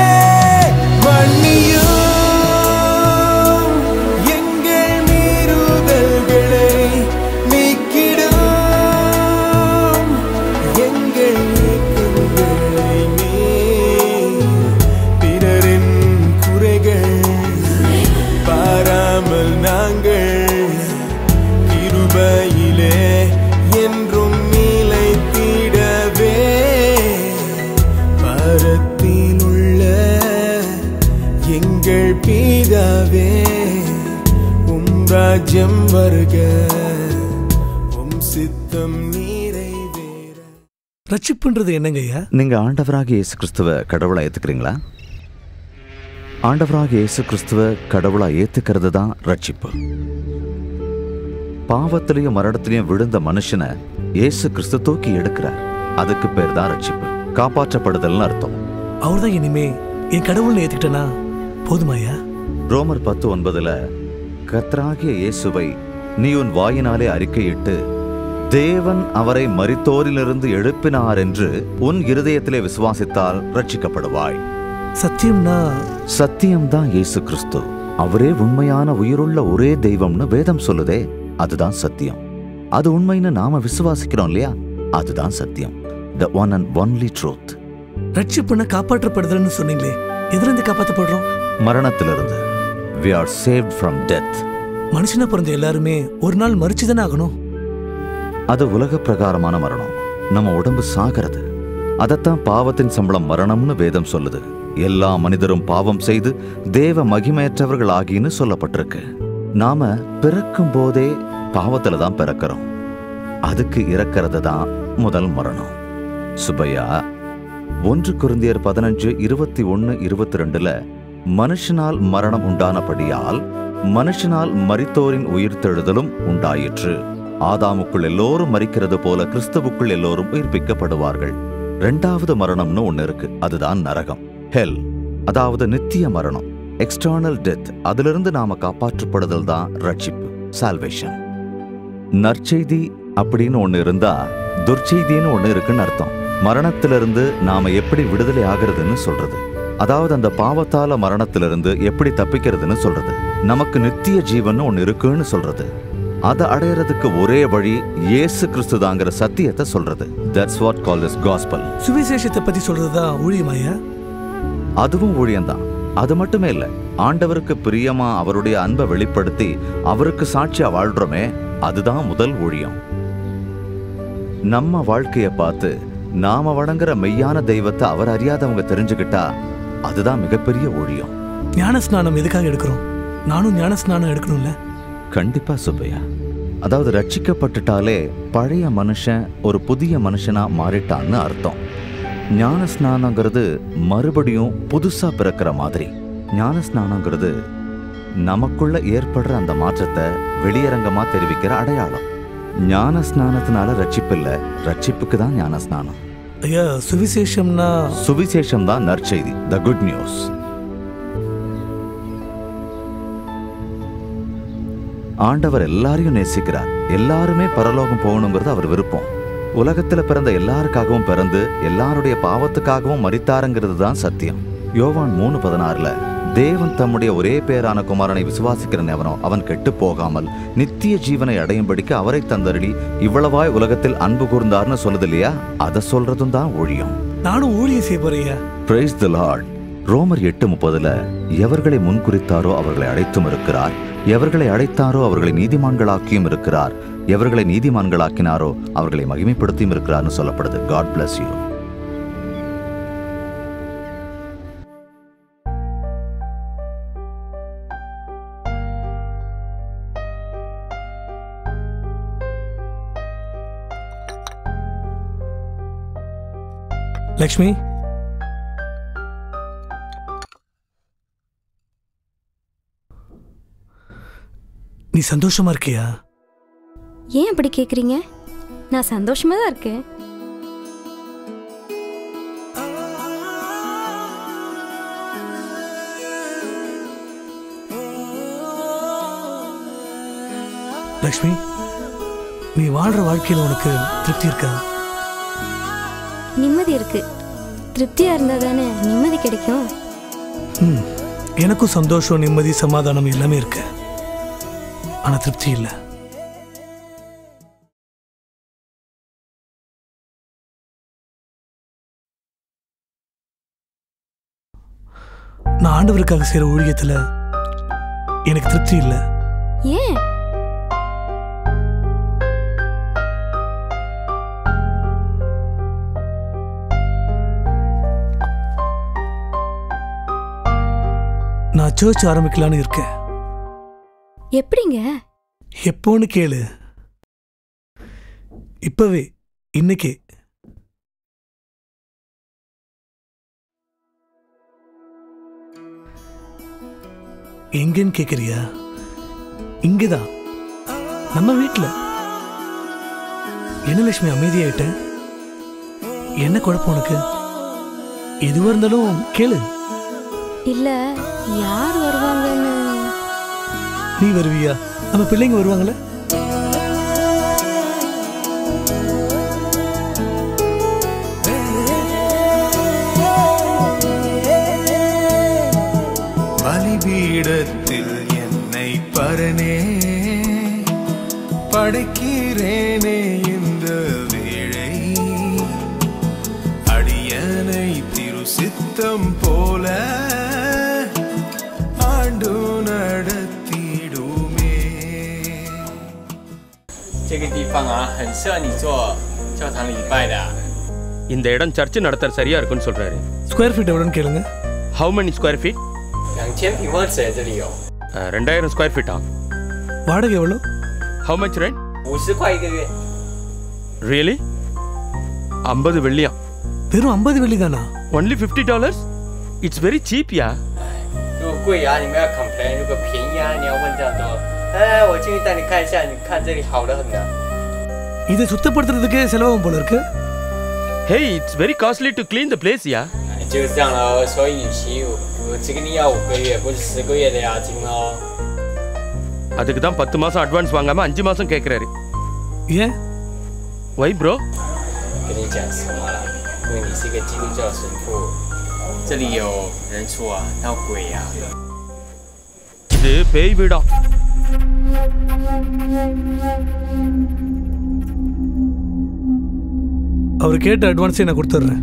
மன்னியும் எங்கள் மீறுதல்களை நீக்கிடும் எங்கள் ஏக்கங்களை நீர் பிறரின் குறைகள் பாராமல் நாங்கள் கிருபையிலே என்றும் நிலைத்திடவே பரத்தில் உள்ள எங்கள் பிதாவே உம் ராஜ்யம் வருக உம் சித்தம் நிறைவேற. ரட்சிப்புன்றது என்னங்க ஐயா? நீங்க ஆண்டவராக இயேசு கிறிஸ்துவ கடவுளா ஏத்துக்கிறீங்களா? ஆண்டவராக இயேசு கிறிஸ்துவ கடவுளா ஏத்துக்கிறது தான் ரட்சிப்பு. பாவத்திலையும் மரணத்திலையும் விழுந்த மனுஷனை இயேசு கிறிஸ்து தூக்கி எடுக்கிறார். அதுக்கு பேர் தான் ரட்சிப்பு, காப்பாற்றப்படுதல்னு அர்த்தம். அவர்தான் இனிமே என் கடவுள்னு ஏத்துக்கிட்டனா போதுமாயா? ரோமர் பத்து ஒன்பதுல கர்த்தராகிய இயேசுவை நீ உன் வாயினாலே அறிக்கையிட்டு தேவன் அவரை மரித்தோரிலிருந்து எழுப்பினார் என்று உன் இருதயத்திலே விசுவாசித்தால் ரட்சிக்கப்படுவாய். சத்தியம்னா சத்தியம்தான் இயேசு கிறிஸ்து. அவரே உண்மையான உயிருள்ள ஒரே தெய்வம்னு வேதம் சொல்லுதே, அதுதான் சத்தியம். அது உண்மைன்னு நாம விசுவாசிக்கிறோம் இல்லையா, அதுதான் சத்தியம். The one and only truth. ரட்சிப்புனா காப்பாற்றப்படுதல்னு சொன்னீங்களே, எதிலிருந்து காப்பாற்றப்படுறோம்? மரணத்திலிருந்து. We are saved from death. மனுஷனா பிறந்த எல்லாருமே ஒரு நாள் மரிச்சுதானே ஆகணும். அது உலக பிரகாரமான மரணம், நம்ம உடம்பு சாகிறது. அதத்தான் பாவத்தின் சம்பளம் மரணம்னு வேதம் சொல்லுது. எல்லா மனிதரும் பாவம் செய்து தேவ மகிமையற்றவர்கள் ஆகின்னு சொல்லப்பட்டிருக்கு. நாம பிறக்கும் போதே பாவத்துல தான் பிறக்கிறோம். அதுக்கு இறக்கிறது தான் முதல் மரணம். சுப்பையா, ஒன்று கொரிந்தியர் பதினஞ்சு இருபத்தி ஒன்னு இருபத்தி ரெண்டுல மனுஷனால் மரணம் உண்டானபடியால் மனுஷனால் மரித்தோரின் உயிர்த்தெழுதலும் உண்டாயிற்று. ஆதாமுக்குள் எல்லோரும் மரிக்கிறது போல கிறிஸ்துவுக்குள் எல்லோரும் உயிர்ப்பிக்கப்படுவார்கள். இரண்டாவது மரணம்னு ஒண்ணு இருக்கு, அதுதான் நரகம், ஹெல், அதாவது நித்திய மரணம், எக்ஸ்டர்னல் டெத். அதிலிருந்து நாம காப்பாற்றப்படுதல் தான் ரட்சிப்பு, சால்வேஷன். நற்செய்தி அப்படின்னு ஒண்ணு இருந்தா துர்ச்செய்தின்னு ஒண்ணு இருக்குன்னு அர்த்தம். மரணத்திலிருந்து நாம எப்படி விடுதலை ஆகிறதுன்னு சொல்றது, அதாவது அந்த பாவத்தால மரணத்திலிருந்து எப்படி தப்பிக்கிறதுன்னு சொல்றது. நமக்கு நித்திய ஜீவன் ஒண்ணு இருக்குன்னு சொல்றது. அதை அடையறதுக்கு ஒரே வழி இயேசு கிறிஸ்து தாங்கிற சத்தியத்தை சொல்றது. That's what called as gospel. சுவிசேஷத்தை பத்தி சொல்றதுதான் ஊழியமாயா? அதுவும் ஊழியம்தான். அது மட்டுமே இல்ல, ஆண்டவருக்கு பிரியமா அவருடைய அன்பை வெளிப்படுத்தி அவருக்கு சாட்சியா வாழ்றோமே, அதுதான் முதல் ஊழியம். நம்ம வாழ்க்கைய பார்த்து நாம வணங்குற மெய்யான தெய்வத்தை அவர் அறியாதவங்க தெரிஞ்சுக்கிட்டா அதுதான் மிகப்பெரிய ஊழியம். ஞான ஸ்நானம் எதுக்காக எடுக்கிறோம்? நானும் ஞான ஸ்நானம் எடுக்கணும்ல? கண்டிப்பா சுப்பையா. அதாவது ரட்சிக்கப்பட்டுட்டாலே பழைய மனுஷன் ஒரு புதிய மனுஷனா மாறிட்டான்னு அர்த்தம். ஞான ஸ்நானங்கிறது மறுபடியும் புதுசா பிறக்கிற மாதிரி. ஞான ஸ்நானங்கிறது நமக்குள்ள ஏற்படுற அந்த மாற்றத்தை வெளியரங்கமா தெரிவிக்கிற அடையாளம். ஞான ஸ்நானத்தினால ரட்சிப்பு இல்ல, ரட்சிப்புக்கு தான் ஞான ஸ்நானம். ஐயா, சுவிசேஷம்னா? சுவிசேஷம் தான் நற்செய்தி, த குட் நியூஸ். ஆண்டவர் எல்லாரையும் நேசிக்கிறார். எல்லாருமே பரலோகம் போகணுங்கிறது அவர் விருப்பம். உலகத்துல பிறந்த எல்லாருக்காகவும் பிறந்து எல்லாருடைய பாவத்துக்காகவும் மரித்தாருங்கிறது தான் சத்தியம். யோவான் மூணு பதினாறுல தேவன் தம்முடைய ஒரே பேரான குமாரனை விசுவாசிக்கிறன் எவனோ அவன் கெட்டு போகாமல் நித்திய ஜீவனை அடையும்படிக்கு அவரை தந்தருளி இவ்வளவாய் உலகத்தில் அன்பு கூர்ந்தார்னு சொல்லுது இல்லையா? அதை சொல்றதும் தான் ஊழியம். நானும் ஊழியம் செய்ய போறியா? Praise the lord. ரோமர் எட்டு முப்பதுல எவர்களை முன்குறித்தாரோ அவர்களை அழைத்தும் இருக்கிறார், எவர்களை அழைத்தாரோ அவர்களை நீதிமான்களாக்கியும் இருக்கிறார், எவர்களை நீதிமான்களாக்கினாரோ அவர்களை மகிமைப்படுத்தியும் இருக்கிறார்னு சொல்லப்படுது. God bless you. லக்ஷ்மி, நீ சந்தோஷமா இருக்கியா? ஏன் அப்படி கேக்குறீங்க? நான் சந்தோஷமா தான் இருக்கேன். லக்ஷ்மி, நீ வாழ்ற வாழ்க்கையில உனக்கு திருப்தி இருக்கா? நிம்மதி இருக்கு. திருப்தியா இருந்தா தானே நிம்மதி கிடைக்கும். ம், எனக்கும் சந்தோஷம், நிம்மதி, சமாதானம் எல்லாமே இருக்கு. ஆனா திருப்தி இல்லை. நான் ஆண்டவருக்காக செய்யற ஊழியத்துல எனக்கு திருப்தி இல்லை. ஏன்? நான் சர்ச் ஆரம்பிக்கலான்னு இருக்கேன். எப்படிங்க? எப்போன்னு கேளு. இப்பவே, இன்னைக்கு. எங்கன்னு கேக்குறியா? இங்கதான், நம்ம வீட்டுல. என்ன லட்சுமி அமைதியாயிட்ட? என்ன குழப்பம் உனக்கு? எதுவா இருந்தாலும் கேளு. இல்ல, யார் வருவாங்கன்னு. நீ வருவியா? நம்ம பிள்ளைங்க வருவாங்களே. பலிபீடத்தில் என்னை பரனே படைக்கிறேனே இந்த வேளை, அடியனை திரு சித்தம் போல ஆண்டு நடத்திடுமே. 这个地方啊，很适合你做教堂礼拜的。 இந்த இடம் சர்ச் நடத்த சரியா இருக்குன்னு சொல்றாரு. ஸ்கொயர் ஃபீட் எவ்வளவுன்னு கேளுங்க. How many square feet? 两千平方尺这里有。 ரெண்டாயிரம் ஸ்கொயர் ஃபீட்டா? வாடகை எவ்வளவு? How much rent? 五十块一个月。 Really? ஐம்பது வெள்ளியா? வெறும் ஐம்பது வெள்ளி தானா? Only fifty dollars? It's very cheap, yeah. 如果贵啊，你们要 complain； 如果便宜啊，你要问这样多。哎，我进去带你看一下，你看这里好得很呢。 இதை சுத்தப்படுத்துறதுக்கே செலவாகும் போல இருக்கு. Hey, it's very costly to clean the place, yeah. 就是这样了，所以与其我这个你要五个月，不是十个月的押金哦。 அதுக்கு தான் பத்து மாசம் அட்வான்ஸ் வாங்காம அஞ்சு மாசம் கேக்குறாரு. ஏன்? 喂 bro？ 跟你讲实话啦，因为你是一个基督教神父，这里有人畜啊，闹鬼啊。 இது பேய் வீடா? அவர் கேட்ட அட்வான்ஸை நான் கொடுத்துட்றேன்.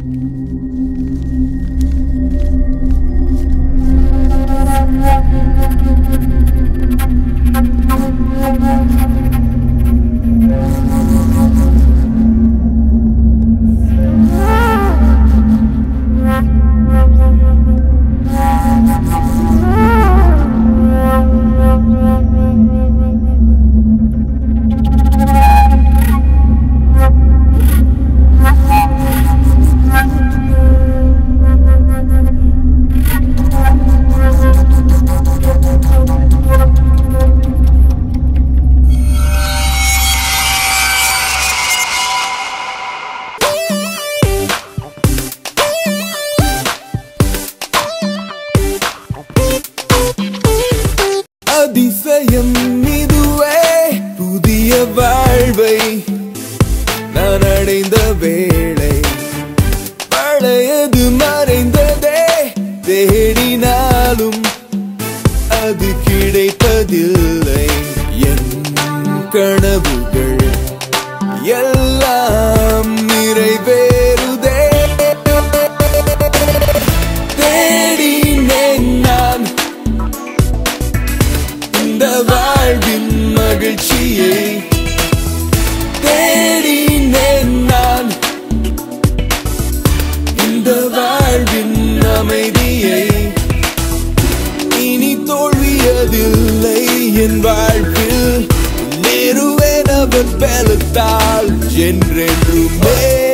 அதிசயம் இதுவே, புதிய வாழ்வை நான் அடைந்த வேளை, பழையது மறைந்ததே, தேடினாலும் நிலைப்பதில்லை. என் கனவுகள் எல்லாம் நிறைவேறுதே. தேடினேன் நான் இந்த வாழ்வின் மகிழ்ச்சியை. தேடினேன் நான் இந்த வாழ்வின் அமைதியை. இனி தோல்வியதில்லை என் வாழ்வில். நேருவேன் அவர் பலத்தால் என்றென்றுமே.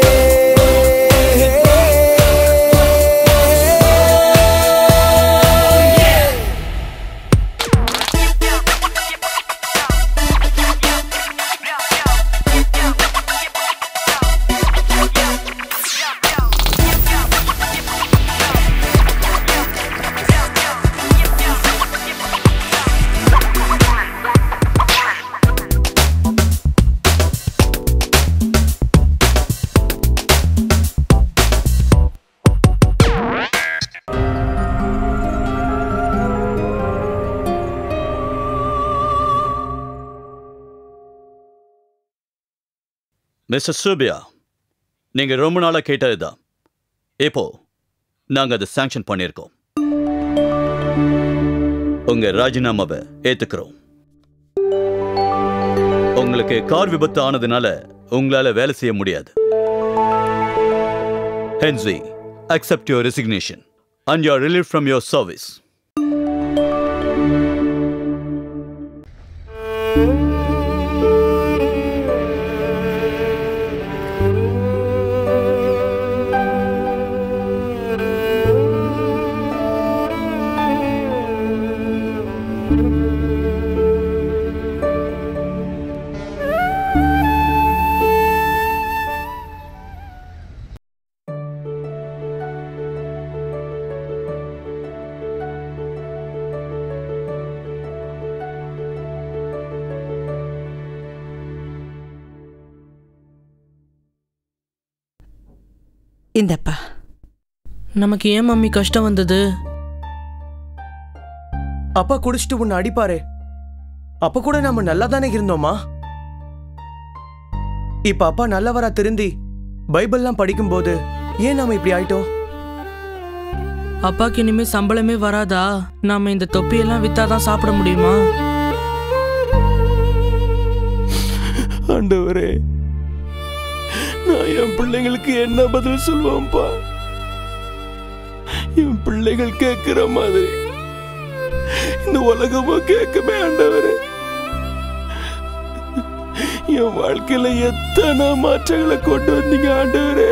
மிஸ்டர் சூபியா, நீங்க ரொம்ப நாளா கேட்டதுதான். இப்போ நாங்க அதை சாங்ஷன் பண்ணியிருக்கோம். உங்க ராஜினாமாவை ஏத்துக்கிறோம். உங்களுக்கு கார் விபத்து ஆனதுனால உங்களால வேலை செய்ய முடியாது. Hence we accept your resignation and you are relieved from your service. இந்தப்பா. நமக்கு ஏன் மம்மி கஷ்டம் வந்தது? அப்பா குடிச்சிட்டு உன்னை அடிப்பாரு. அப்ப கூட நாம நல்லா தானே இருந்தோமா? இப்ப அப்பா நல்லவரா திருந்தி பைபிள்லாம் படிக்கும் போது ஏன் நாம இப்படி ஆயிட்டோம்? அப்பாக்கு இனிமே சம்பளமே வராதா? நாம இந்த தொப்பியெல்லாம் வித்தாதான் சாப்பிட முடியுமா? ஆண்டவரே, நான் என் பிள்ளைங்களுக்கு என்ன பதில் சொல்லுவேன்ப்பா? என் பிள்ளைகள் கேட்கிற மாதிரி இந்த உலகமா கேட்கவே ஆண்டவரே. என் வாழ்க்கையில எத்தனை மாற்றங்களை கொண்டு வந்தீங்க ஆண்டவரே.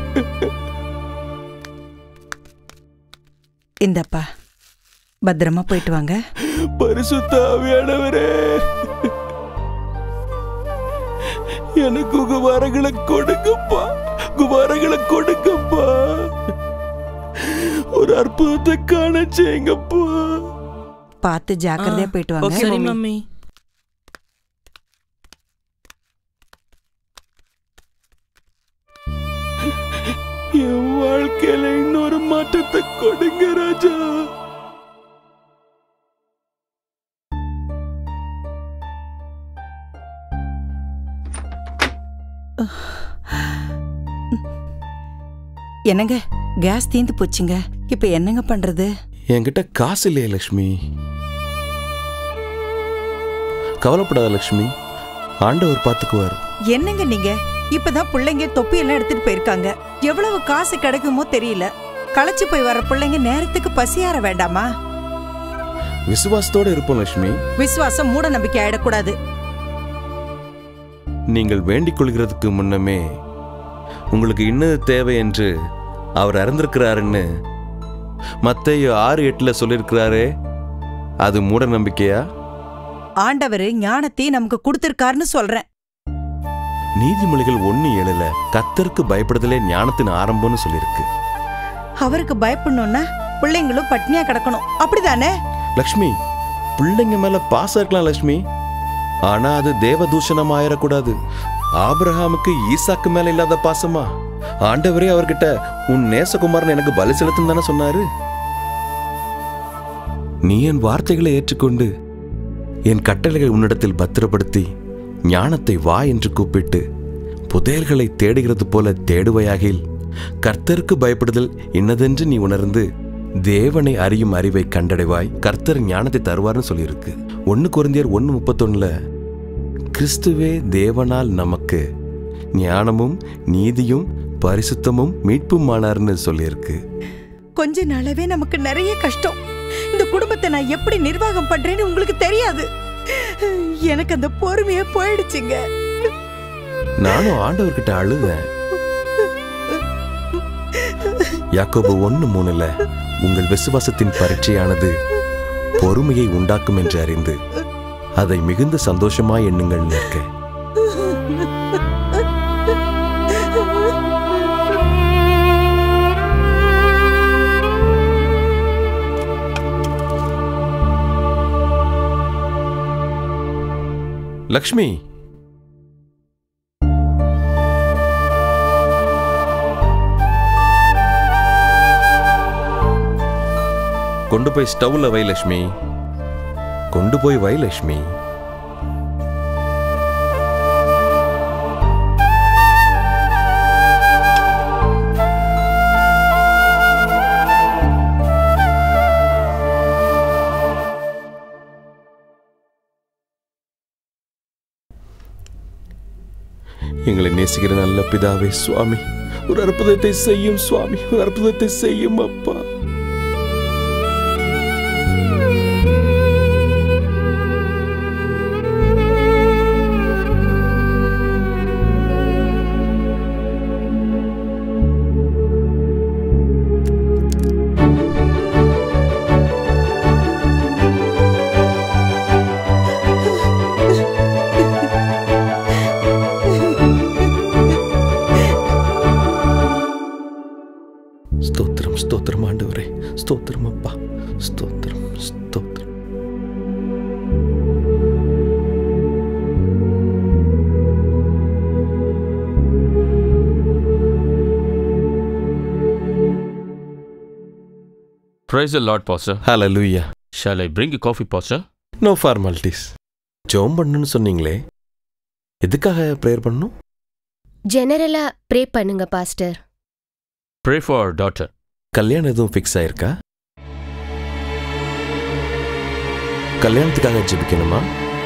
இந்தப்பா, பத்திரமா போயிட்டு வாங்க. பரிசுத்த ஆவியானவரே, எனக்கு குமாரங்களை கொடுக்கப்பா, குமாரங்களை கொடுக்கப்பா. ஒரு அற்புதத்தை காண செய்யுங்கப்பா. பார்த்து ஜாக்கிரதையா போயிட்டு வாங்க. சரி மம்மி. என் வாழ்க்கையில இன்னொரு மாற்றத்தை கொடுங்க ராஜா. என்னங்க, கேஸ் தீந்து போச்சுங்க. இப்ப என்னங்க பண்றது? என்கிட்ட காசு இல்லையே லட்சுமி. கவலைப்படாத லட்சுமி, ஆண்டவர் பார்த்துக்குவார். என்னங்க நீங்க? இப்பதான் பிள்ளைங்க தொப்பி எல்லாம் எடுத்துட்டு போயிருக்காங்க. எவ்வளவு காசு கிடைக்குமோ தெரியல. களைச்சு போய் வர பிள்ளைங்க நேரத்துக்கு பசியார வேண்டாமா? விசுவாசத்தோட இருப்போம் லட்சுமி. விசுவாசம் மூட நம்பிக்கை ஆயிடக்கூடாது. நீங்கள் வேண்டிக் கொள்கிறதுக்கு முன்னமே உங்களுக்கு இன்னது தேவை என்று அவர் அறிந்திருக்கிறாருன்னு மத்தேயு ஆறு எட்டுல சொல்லிருக்கிறாரே, அது மூட நம்பிக்கையா? ஆண்டவர் ஞானத்தை நமக்கு கொடுத்திருக்காருன்னு சொல்றேன். நீதிமொழிகள் ஒன்னு ஏழுல கர்த்தருக்கு பயப்படுதலே ஞானத்தின் ஆரம்பம்னு சொல்லிருக்கு. அவருக்கு பயப்படணும்னா பிள்ளைங்களும் பட்னியா கிடக்கணும், அப்படிதானே? லட்சுமி, பிள்ளைங்க மேல பாசம் இருக்கலாம் லட்சுமி, ஆனா அது தேவதூஷணம் ஆயிடக்கூடாது. ஆபிரகாமுக்கு ஈசாக்கு மேல இல்லாத பாசமா? ஆண்டவரே அவர்கிட்ட உன் நேசகுமாரன் எனக்கு பலி செலுத்தும் தானே சொன்னாரு. நீ என் வார்த்தைகளை ஏற்றுக்கொண்டு என் கட்டளைகளை உன்னிடத்தில் பத்திரப்படுத்தி ஞானத்தை வா என்று கூப்பிட்டு புதையல்களை தேடுகிறது போல தேடுவையாகில் கர்த்தருக்கு பயப்படுதல் இன்னதென்று நீ உணர்ந்து தேவனை அறியும் அறிவை கண்டடைவாய். கர்த்தர் ஞானத்தை தருவார்னு சொல்லியிருக்கு. ஒன்னு கொரிந்தியர் ஒன்னு முப்பத்தொன்னுல கிறிஸ்துவே தேவனால் நமக்கு ஞானமும் நீதியும் பரிசுத்தமும் மீட்புமானார்னு சொல்லியிருக்கு. கொஞ்ச நாளாவே நமக்கு நிறைய கஷ்டம். இந்த குடும்பத்தை நான் எப்படி நிர்வாகம் பண்றேன்னு உங்களுக்கு தெரியாது. எனக்கு அந்த பொறுமையே போயிடுச்சுங்க. நானும் ஆண்டவர்கிட்ட அழுதேன். யாக்கோபு ஒன்னு மூணுல உங்கள் விசுவாசத்தின் பரீட்சையானது பொறுமையை உண்டாக்கும் என்று அறிந்து அதை மிகுந்த சந்தோஷமா எண்ணுங்கள் நிற்க. லக்ஷ்மி, கொண்டு போய் ஸ்டவ்ல வை லட்சுமி, கொண்டு போய் வை லட்சுமி. எங்களை நேசிக்கிற நல்ல பிதாவே சுவாமி, ஒரு அற்புதத்தை செய்யும் சுவாமி, ஒரு அற்புதத்தை செய்யும் அப்பா. ஸ்தோத்திரம் ஸ்தோத்திரம் ஆண்டவரே, ஸ்தோத்திரம் அப்பா, ஸ்தோத்திரம் ஸ்தோத்திரம். Praise the Lord, Pastor. Hallelujah. Shall I bring you coffee, Pastor? No formalities. ஜெபம் பண்ணணும்னு சொன்னீங்களே, எதுக்காக ப்ரேயர் பண்ணணும்? ஜெனரலா ப்ரே பண்ணுங்க pastor. Pray for our daughter. கல்யாணம் எதுவும் ஃபிக்ஸ் ஆயிருக்கா? கல்யாணத்துக்காக ஜெபிக்கணுமா?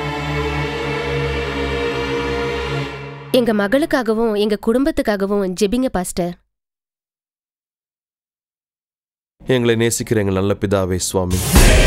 எங்க மகளுக்காகவும் எங்க குடும்பத்துக்காகவும் ஜெபிங்க பாஸ்டர். எங்களை நேசிக்கிற எங்கள் நல்ல பிதாவே சுவாமி,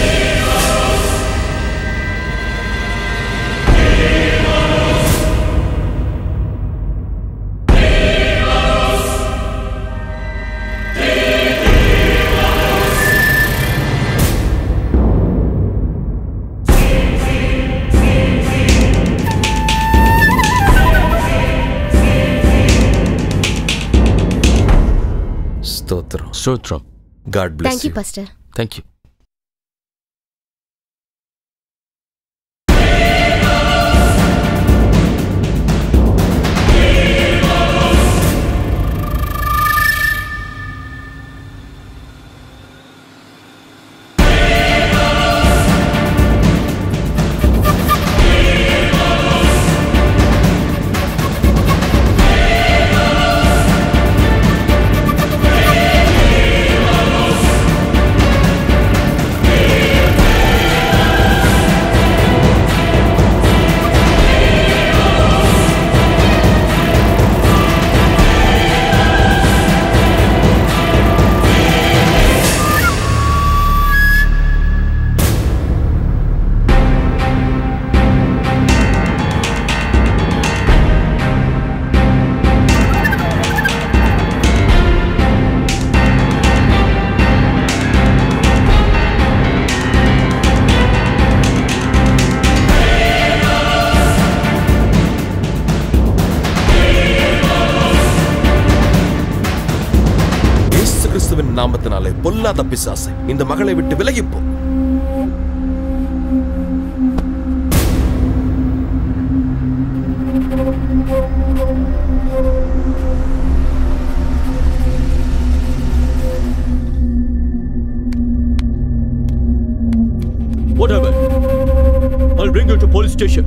ஸ்தோத்திரம் ஸ்தோத்திரம். God bless Thank you, you. Pastor. Thank you. நாமத்தினாலே பொல்லாத பிசாசை இந்த மகளை விட்டு விலகிப்போ. What happened? I'll will bring you to police station.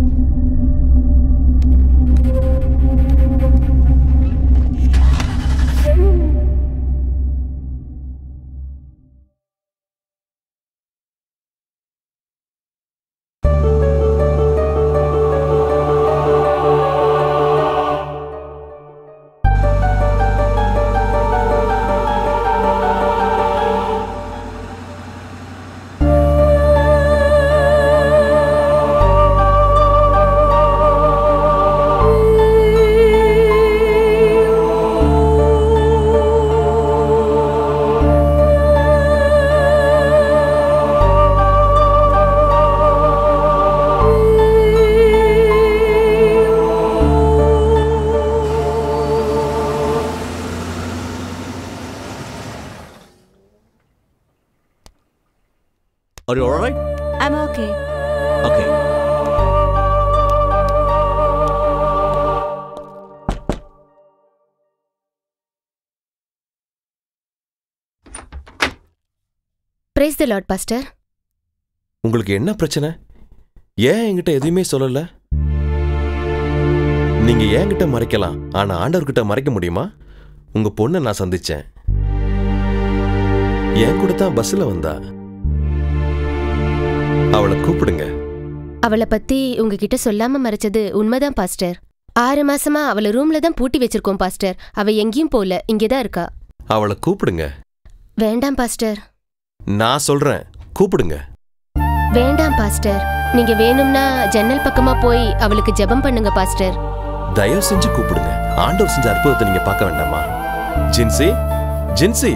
Are you all right? I'm okay. Okay. Praise the Lord, Pastor. உங்களுக்கு என்ன பிரச்சனை? ஏன் என்கிட்ட எதுவுமே சொல்லல? நீங்க என்கிட்ட மறைக்கலாம், ஆனா ஆண்டவர்கிட்ட மறைக்க முடியுமா? உங்க பொண்ணை நான் சந்திச்சேன். என் கூட தான் பஸ்ல வந்தா. அவளை கூப்பிடுங்க. அவளை பத்தி உங்ககிட்ட சொல்லாம மறைச்சது உண்மைதான் பாஸ்டர். ஆறு மாசமா அவளை ரூம்ல தான் பூட்டி வச்சிருக்கோம் பாஸ்டர். அவ எங்கேயும் போல, இங்கேதான் இருக்கா. அவளை கூப்பிடுங்க. வேண்டாம் பாஸ்டர். நான் சொல்றேன், கூப்பிடுங்க. வேண்டாம் பாஸ்டர். நீங்க வேணும்னா ஜன்னல் பக்கமா போய் அவளுக்கு ஜெபம் பண்ணுங்க பாஸ்டர். தயவு செஞ்சு கூப்பிடுங்க. ஆண்டவர் செஞ்ச அற்புதத்தை நீங்க பார்க்க வேண்டாமா? ஜின்சி, ஜின்சி,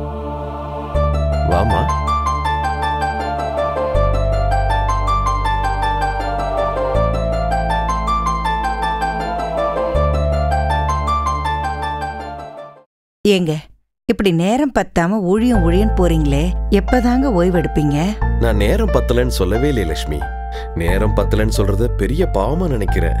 வாமா. ஏங்க இப்படி நேரம் பத்தாம ஊழியம் ஊழியன் போறீங்களே, எப்பதாங்க ஓய்வெடுப்பீங்க? நான் நேரம் பத்தலன்னு சொல்லவே இல்லை லட்சுமி. நேரம் பத்தலன்னு சொல்றத பெரிய பாவமா நினைக்கிறேன்.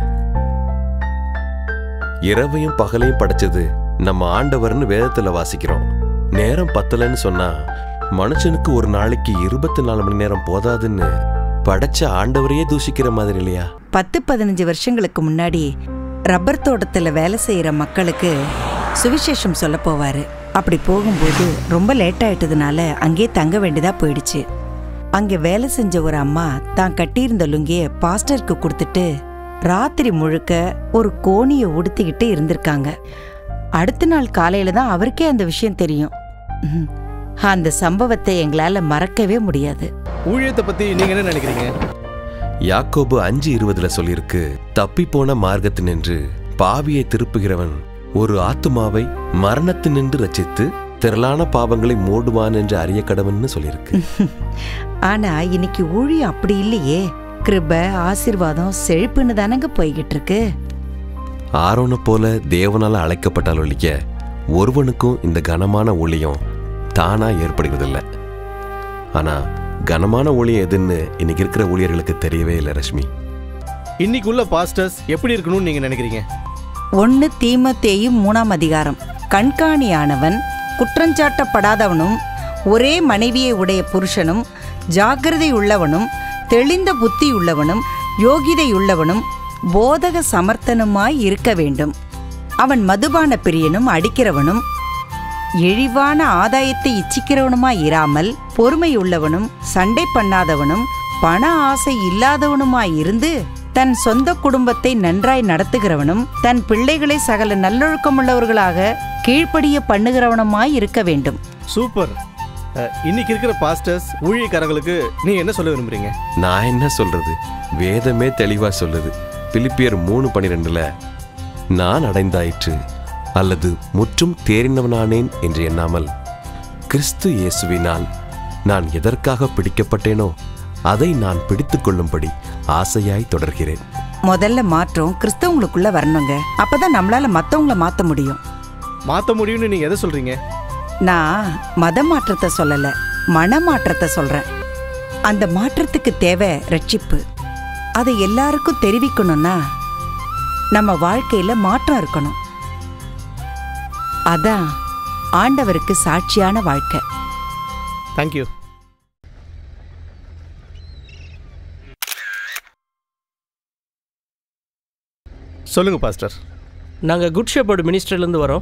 இரவையும் பகலையும் படைச்சது நம்ம ஆண்டவர்னு வேதத்துல வாசிக்கிறோம். நேரம் பத்தலன்னு சொன்னா மனுஷனுக்கு ஒரு நாளைக்கு இருபத்தி நாலு மணி நேரம் போதாதுன்னு படைச்ச ஆண்டவரையே தூஷிக்கிற மாதிரி இல்லையா? பத்து பதினஞ்சு வருஷங்களுக்கு முன்னாடி ரப்பர் தோட்டத்துல வேலை செய்யற மக்களுக்கு சுவிசேஷம் சொல்ல போவாரு. அப்படி போகும்போது ரொம்ப லேட் ஆயிட்டதுனால அங்கேயே தங்க வேண்டியதா போயிடுச்சு. அங்கே வேலை செஞ்ச ஒரு அம்மா தான் கட்டியிருந்த லுங்கிய பாஸ்டருக்கு கொடுத்துட்டு ராத்திரி முழுக்க ஒரு கோணியை உடுத்திக்கிட்டு இருந்திருக்காங்க. அடுத்த நாள் காலையில தான் அவருக்கே அந்த விஷயம் தெரியும். அந்த சம்பவத்தை எங்களால மறக்கவே முடியாது. ஊழியத்தை பத்தி நீங்க என்ன நினைக்கிறீங்க? யாக்கோபு அஞ்சு இருபதுல சொல்லியிருக்கு, தப்பி போன மார்க்கத்தினின்று பாவியை திருப்புகிறவன் ஒரு ஆத்துமாவை மரணத்தினின்று ரட்சித்து திரளான பாவங்களை மூடுவான் என்று அறிய கடவன்னு சொல்லியிருக்கு. ஆனா இன்னைக்கு ஊழியம் அப்படி இல்லையே. கிருபை ஆசீர்வாதம் செழிப்புன்னு தானங்க போய்கிட்டு இருக்கு. ஆரோனை போல தேவனால அழைக்கப்பட்டால் ஒழிக்க ஒருவனுக்கும் இந்த கனமான ஊழியம் தானா ஏற்படுகிறதில்லை. ஆனா கனமான ஊழியம் எதுன்னு இன்னைக்கு இருக்கிற ஊழியர்களுக்கு தெரியவே இல்லை ரஷ்மி. இன்னைக்குள்ள பாஸ்டர்ஸ் எப்படி இருக்கணும்னு நீங்க நினைக்கிறீங்க? ஒன்னு தீமோத்தேயு மூணாம் அதிகாரம். கண்காணியானவன் குற்றஞ்சாட்டப்படாதவனும் ஒரே மனைவியை உடைய புருஷனும் ஜாக்கிரதை உள்ளவனும் தெளிந்த புத்தி உள்ளவனும் யோகிதையுள்ளவனும் போதக சமர்த்தனுமாய் இருக்க வேண்டும். அவன் மதுபான பிரியனும் அடிக்கிறவனும் இழிவான ஆதாயத்தை இச்சிக்கிறவனுமாய் இராமல் பொறுமையுள்ளவனும் சண்டை பண்ணாதவனும் பண ஆசை இல்லாதவனுமாய் இருந்து தன் சொந்த குடும்பத்தை நன்றாய் நடத்துகிறவனும் தன் பிள்ளைகளை சகல நல்லொழுக்கமுள்ளவர்களாக கீழ்ப்படிய பண்ணுகிறவனுமாய் இருக்க வேண்டும். சூப்பர். இன்னைக்கு இருக்கிற பாஸ்டர்ஸ் ஊழியக்காரங்களுக்கு நீங்க என்ன சொல்ல விரும்புறீங்க? நான் என்ன சொல்றது, வேதமே தெளிவா சொல்லுது. பிலிப்பியர் மூணு பனிரெண்டுல நான் அடைந்தாயிற்று அல்லது முற்றும் தேறினவனானேன் என்று எண்ணாமல் கிறிஸ்து இயேசுவினால் நான் எதற்காக பிடிக்கப்பட்டேனோ அதை நான் பிடித்துக் கொள்ளும்படி ஆசையாய் தொடர்கிறேன். முதல்ல மாற்றம் கிறிஸ்தவங்களுக்குள்ள வரணுங்க. அப்பதான் நம்மளால மத்தவங்கள மாத்த முடியும். மாத்த முடியும்னு நீங்க எதை சொல்றீங்க? நான் மத மாற்றத்தை சொல்லல, மன மாற்றத்தை சொல்றேன். அந்த மாற்றத்துக்கு தேவை ரட்சிப்பு. அதை எல்லாருக்கும் தெரிவிக்கணும்னா நம்ம வாழ்க்கையில மாற்றம் இருக்கணும். அதான் ஆண்டவருக்கு சாட்சியான வாழ்க்கை. தேங்க்யூ. சொல்லுங்கள் பாஸ்டர். நாங்கள் குட் ஷெப்பர்ட் மினிஸ்ட்ரிலேருந்து வரோம்.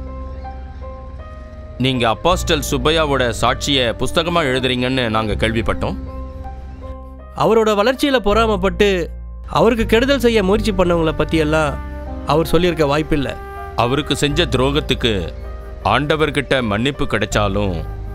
நீங்கள் அப்பாஸ்டல் சுப்பையாவோட சாட்சியை புஸ்தகமாக எழுதுறீங்கன்னு நாங்கள் கேள்விப்பட்டோம். அவரோட வளர்ச்சியில் பொறாமப்பட்டு அவருக்கு கெடுதல் செய்ய முயற்சி பண்ணவங்கள பற்றியெல்லாம் அவர் சொல்லியிருக்க வாய்ப்பில்லை. அவருக்கு செஞ்ச துரோகத்துக்கு ஆண்டவர்கிட்ட மன்னிப்பு கிடைச்சாலும்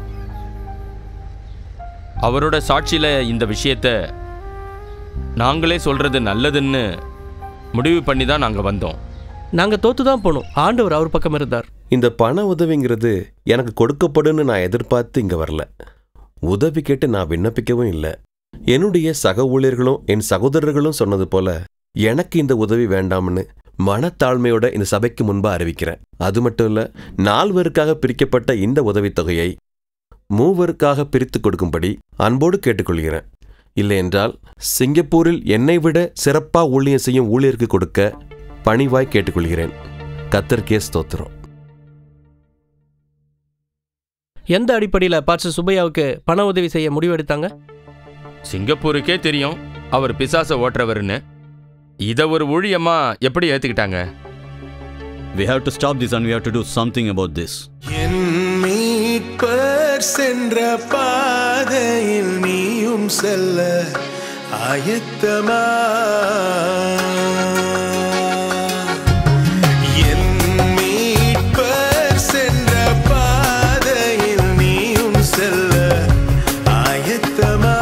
அவரோட சாட்சியில் இந்த விஷயத்தை நாங்களே சொல்கிறது நல்லதுன்னு முடிவு பண்ணி தான் நாங்கள் வந்தோம். நாங்கள் தோத்து தான் போனோம். ஆண்டவர் அவர் பக்கம் இருந்தார். இந்த பண உதவிங்கிறது எனக்கு கொடுக்கப்படுன்னு நான் எதிர்பார்த்து இங்கே வரல. உதவி கேட்டு நான் விண்ணப்பிக்கவும் இல்லை. என்னுடைய சக ஊழியர்களும் என் சகோதரர்களும் சொன்னது போல எனக்கு இந்த உதவி வேண்டாம்னு மனத்தாழ்மையோட இந்த சபைக்கு முன்பா அறிவிக்கிறேன். அது மட்டும் இல்ல, நால்வருக்காக பிரிக்கப்பட்ட இந்த உதவித்தொகையை மூவருக்காக பிரித்து கொடுக்கும்படி அன்போடு கேட்டுக்கொள்கிறேன். இல்லை என்றால் சிங்கப்பூரில் என்னை விட சிறப்பா ஊழியம் செய்யும் ஊழியருக்கு கொடுக்க பணிவாய் கேட்டுக்கொள்கிறேன். கர்த்தருக்கே ஸ்தோத்திரம். எந்த அடிப்படையில் பாஸ்டர் சுப்பையாவுக்கு பண உதவி செய்ய முடிவெடுத்தாங்க? சிங்கப்பூருக்கே தெரியும் அவர் பிசாசை ஓட்டுறவர்னு. இதை ஒரு ஊழியமா எப்படி ஏத்துக்கிட்டாங்க? We have to stop this and we have to do something about this. என் மீட்பர் சென்ற பாதையில் நீயும் செல்ல ஆயத்தமா? என் மீட்பர் சென்ற பாதையில் நீயும் செல்ல ஆயத்தமா?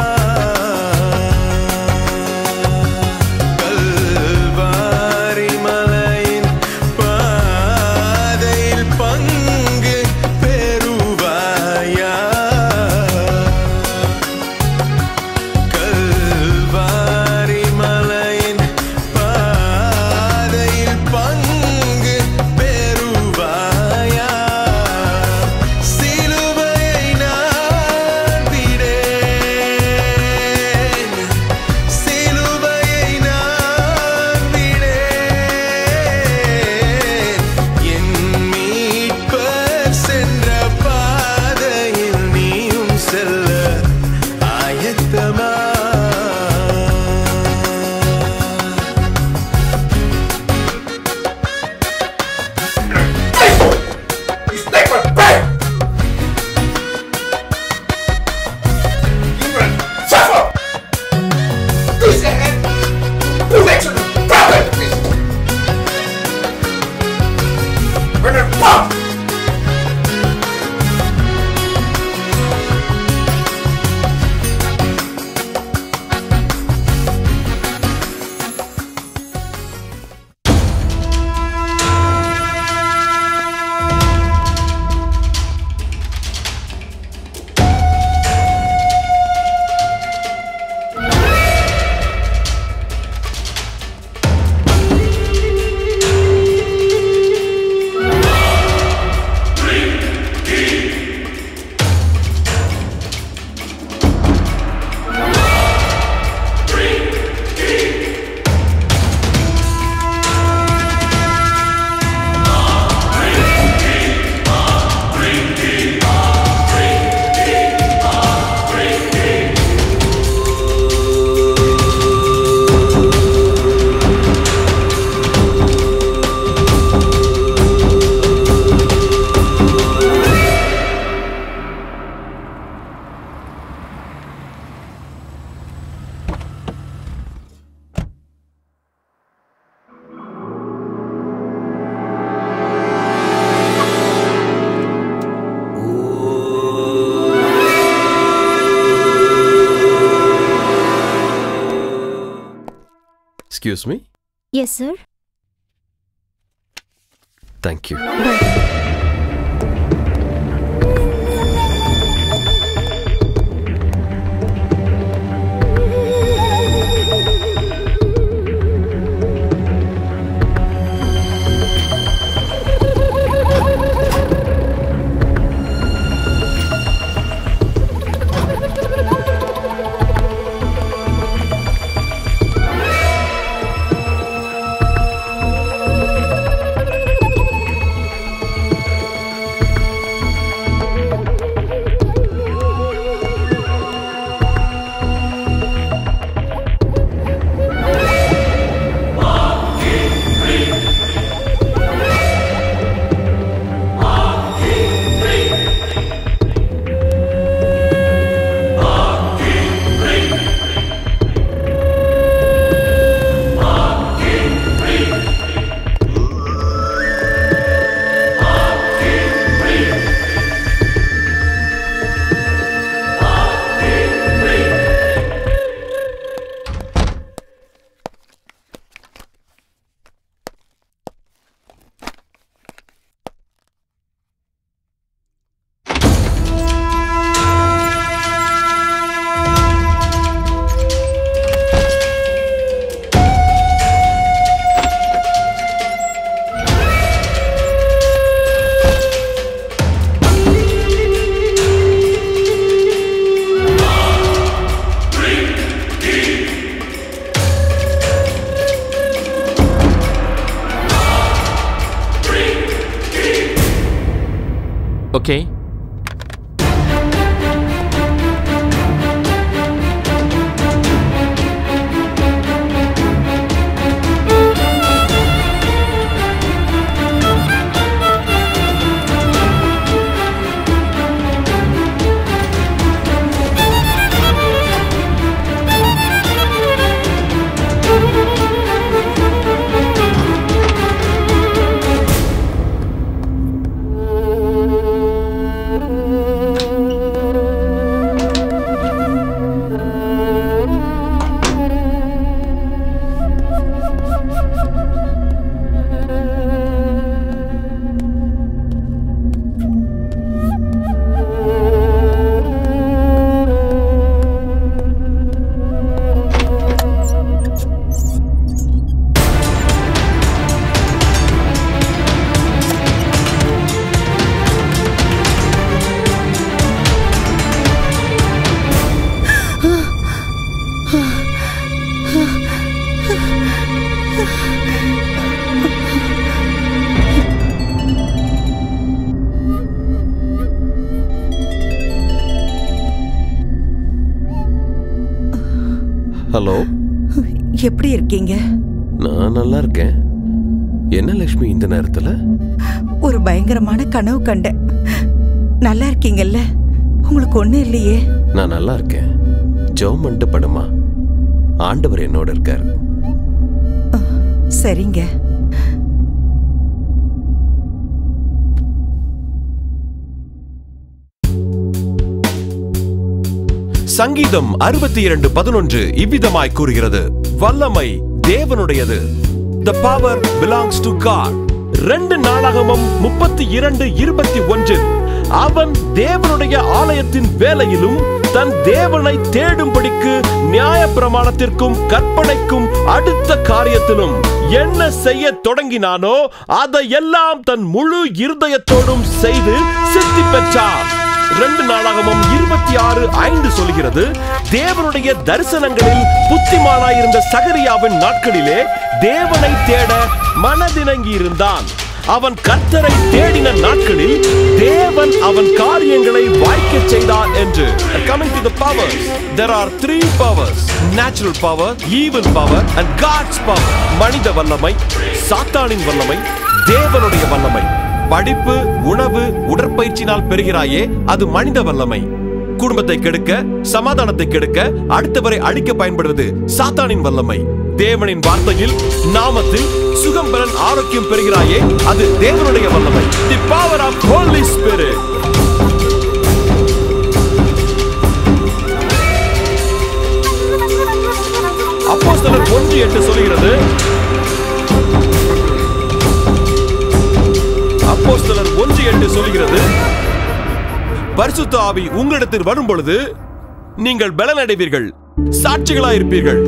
Excuse me? Yes, sir. Thank you. Okay. Hello, எப்படி இருக்கீங்க? நான் நல்லா இருக்கேன். என்ன லட்சுமி இந்த நேரத்துல? ஒரு பயங்கரமான கனவு கண்டேன். நல்லா இருக்கீங்கல்ல? உங்களுக்கு ஒண்ணும் இல்லையே? நான் நல்லா இருக்கேன். ஜெபம் பண்ணிட்டு படுமா. ஆண்டவர் என்னோட இருக்காரு. சரிங்க. சங்கீதம் அறுபத்தி இரண்டு பதினொன்று இவ்விதமாய் கூறுகிறது, வல்லமை தேவனுடையது. The power belongs to God. ரெண்டு நாளாகமம் முப்பத்தி இரண்டு இருபத்தி ஒன்றில் அவன் தேவனுடைய ஆலயத்தின் வேலையிலும் தன் தேவனை தேடும்படிக்கு நியாய பிரமாணத்திற்கும் கற்பனைக்கும் அடுத்த காரியத்திலும் என்ன செய்ய தொடங்கினானோ அதையெல்லாம் தன் முழு இருதயத்தோடும் செய்து சித்தி பெற்றான். ரெண்டு நாளாகமம் இருபத்தி ஆறு ஐந்து சொல்கிறது, தேவனுடைய தரிசனங்களில் புத்திமானாயிருந்த சகரியாவின் நாட்களிலே தேவனை தேட மனதிணங்கி இருந்தான். அவன் கர்த்தரை தேடின நாட்களில் தேவன் அவன் காரியங்களை வாய்க்க செய்தார் என்று. Coming to the powers, there are three powers: natural power, evil power and God's power. மனித வல்லமை, சாத்தானின் வல்லமை, தேவனுடைய வல்லமை. படிப்பு, உணவு, உடற்பயிற்சினால் பெறுகிறாயே அது மனித வல்லமை. குடும்பத்தை கெடுக்க, சமாதானத்தை கெடுக்க, அடுத்தவரை அழிக்க பயன்படுவது சாத்தானின் வல்லமை. தேவனின் வார்த்தையில், நாமத்தில் சுகம் பலன் ஆரோக்கியம் பெறுகிறாயே அது தேவனுடைய வல்லமை. The power of holy spirit. அப்போஸ்தலர் ஒன்று எட்டு சொல்கிறது, அப்போஸ்தலர் ஒன்று எட்டு சொல்கிறது, பரிசுத்த ஆவி உங்களிடத்தில் வரும் பொழுது நீங்கள் பலனடைவீர்கள், சாட்சிகளாயிருப்பீர்கள்.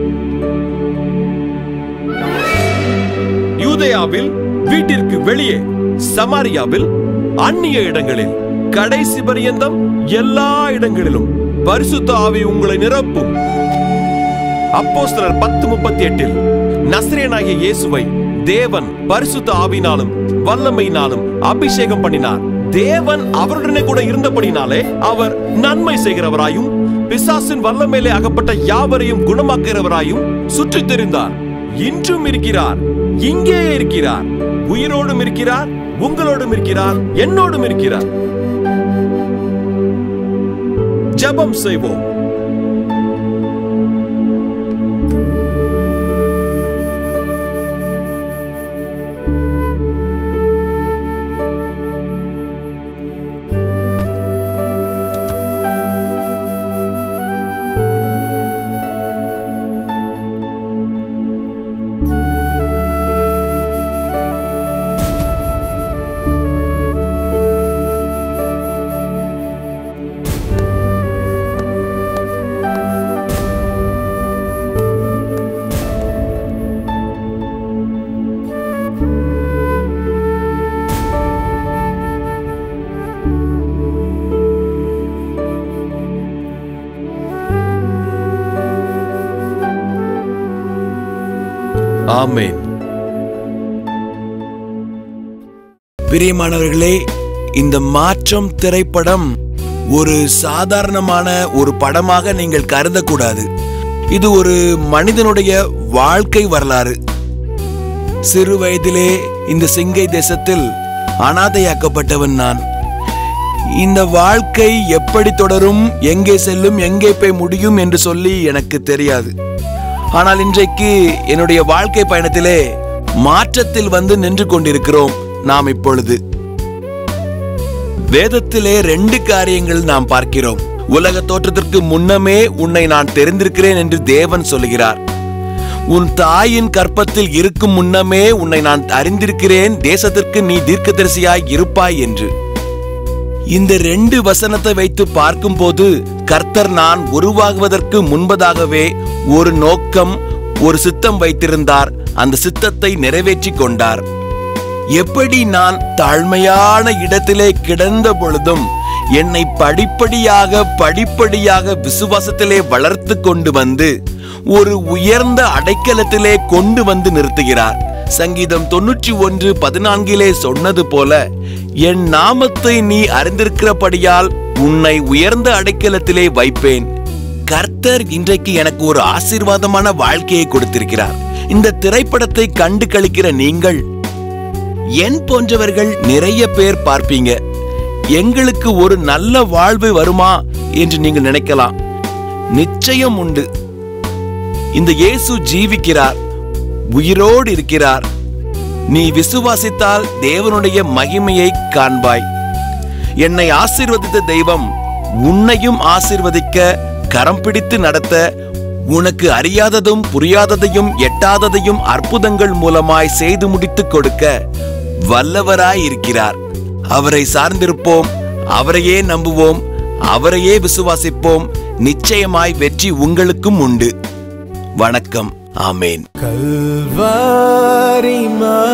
யூதேயாவில் வீட்டிற்கு வெளியே, சமாரியாவில், அந்நிய இடங்களில், கடைசி பரியந்தம் எல்லா இடங்களிலும் பரிசுத்த ஆவி உங்களை நிரப்பும். அப்போஸ்தலர் பத்து முப்பத்தி எட்டில் நசரேயனாகிய இயேசுவை தேவன் பரிசுத்த ஆவினாலும் வல்லமையினாலும் அபிஷேகம் பண்ணினார். தேவன் அவருடனே கூட இருந்தபடினாலே அவர் நன்மை செய்கிறவராயும் பிசாசின் வல்லமையிலே அகப்பட்ட யாவரையும் குணமாக்குகிறவராயும் சுற்றித் திரிந்தார். இன்றும் இருக்கிறார், இங்கே இருக்கிறார், உயிரோடும் இருக்கிறார், உங்களோடும் இருக்கிறார், என்னோடும் இருக்கிறார். ஜெபம் செய்வோம். ஆமென். பிரியமானவர்களே, இந்த மாற்றம் திரைப்படம் ஒரு சாதாரணமான ஒரு படமாக நீங்கள் கருதக்கூடாது. இது ஒரு மனிதனுடைய வாழ்க்கை வரலாறு. சிறு வயதிலே இந்த சிங்கை தேசத்தில் அனாதையாக்கப்பட்டவன் நான். இந்த வாழ்க்கை எப்படி தொடரும், எங்கே செல்லும், எங்கே போய் முடியும் என்று சொல்லி எனக்கு தெரியாது. ஆனால் இன்றைக்கு என்னுடைய வாழ்க்கை பயணத்திலே மாற்றத்தில் வந்து நின்று கொண்டிருக்கிறோம் நாம் இப்பொழுது. வேதத்திலே ரெண்டு காரியங்கள் நாம் பார்க்கிறோம். உலக தோற்றத்திற்கு முன்னமே உன்னை நான் தெரிந்திருக்கிறேன் என்று தேவன் சொல்லுகிறார். உன் தாயின் கற்பத்தில் இருக்கும் முன்னமே உன்னை நான் அறிந்திருக்கிறேன், தேசத்திற்கு நீ தீர்க்கதரிசியாய் இருப்பாய் என்று. இந்த ரெண்டு வசனத்தை வைத்து பார்க்கும் போது கர்த்தர் நான் உருவாகுவதற்கு முன்பதாகவே ஒரு நோக்கம், ஒரு சித்தம் வைத்திருந்தார். அந்த சித்தத்தை நிறைவேற்றி கொண்டார். எப்படி நான் தாழ்மையான இடத்திலே கிடந்த பொழுதும் என்னை படிப்படியாக படிப்படியாக விசுவாசத்திலே வளர்த்து கொண்டு வந்து ஒரு உயர்ந்த அடைக்கலத்திலே கொண்டு வந்து நிறுத்துகிறார். சங்கீதம் தொன்னூற்றி ஒன்று பதினான்கிலே சொன்னது போல, என் நாமத்தை நீ அறிந்திருக்கிறபடியால் உன்னை உயர்ந்த அடைக்கலத்திலே வைப்பேன். கர்த்தர் இன்றைக்கு எனக்கு ஒரு ஆசீர்வாதமான வாழ்க்கையை கொடுத்திருக்கிறார். இந்த திரைப்படத்தை கண்டு கழிக்கிற நீங்கள், என் போன்றவர்கள் நிறைய பேர் பார்ப்பீங்க. எங்களுக்கு ஒரு நல்ல வாழ்வு வருமா என்று நீங்கள் நினைக்கலாம். நிச்சயம் உண்டு. இந்த இயேசு ஜீவிக்கிறார், உயிரோடு இருக்கிறார். நீ விசுவாசித்தால் தேவனுடைய மகிமையை காண்பாய். என்னை ஆசீர்வதித்த தெய்வம் உன்னையும் ஆசீர்வதிக்க, கரம் பிடித்து நடத்த, உனக்கு அறியாததும் புரியாததையும் எட்டாததையும் அற்புதங்கள் மூலமாய் செய்து முடித்து கொடுக்க வல்லவராய் இருக்கிறார். அவரை சார்ந்திருப்போம், அவரையே நம்புவோம், அவரையே விசுவாசிப்போம். நிச்சயமாய் வெற்றி உங்களுக்கும் உண்டு. வணக்கம். ஆமேன். கல்வாரி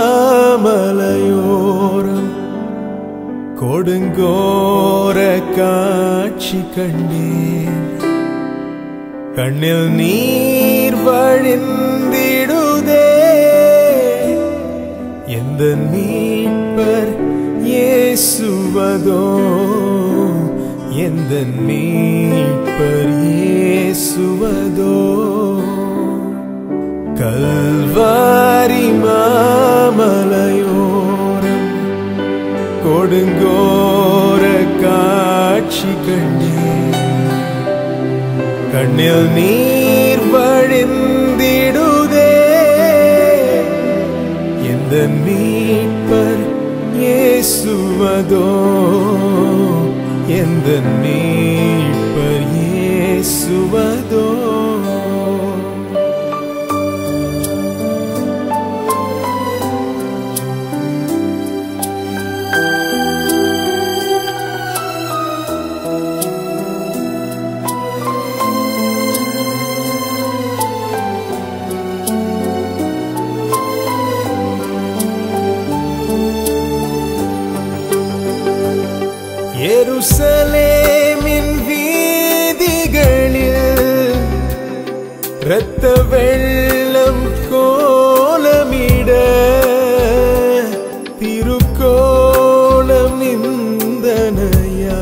மாமலையோரம் கொடுங்கோர காட்சி கண்டேன். கண்ணில் நீர் வழிந்திடுதே. எந்த மீட்பர் இயேசுவதோ, எந்த மீட்பர் இயேசுவதோ. கல்வாரி மாமலையோரம் கொடுங்கோர காட்சி கண்டேன். கண்ணில் நீர் வழிந்திடுதே. எந்த மீட்பர் இயேசுவதோ, எந்த மீட்பர் இயேசுவதோ. எருசலேமின் வீதிகளில் இரத்த வெள்ளம் கோலமிட, திருக்கோலம் நிந்தனையா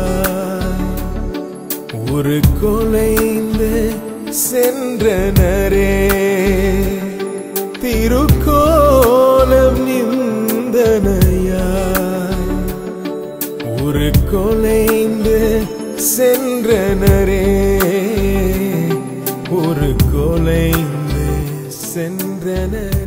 ஒரு கொலைந்து சென்றனரே. திருக்கோலம் நிந்தனையா ஒரு கொலைந்து சென்றனரே. ஒரு கொலைந்து சென்றனரே.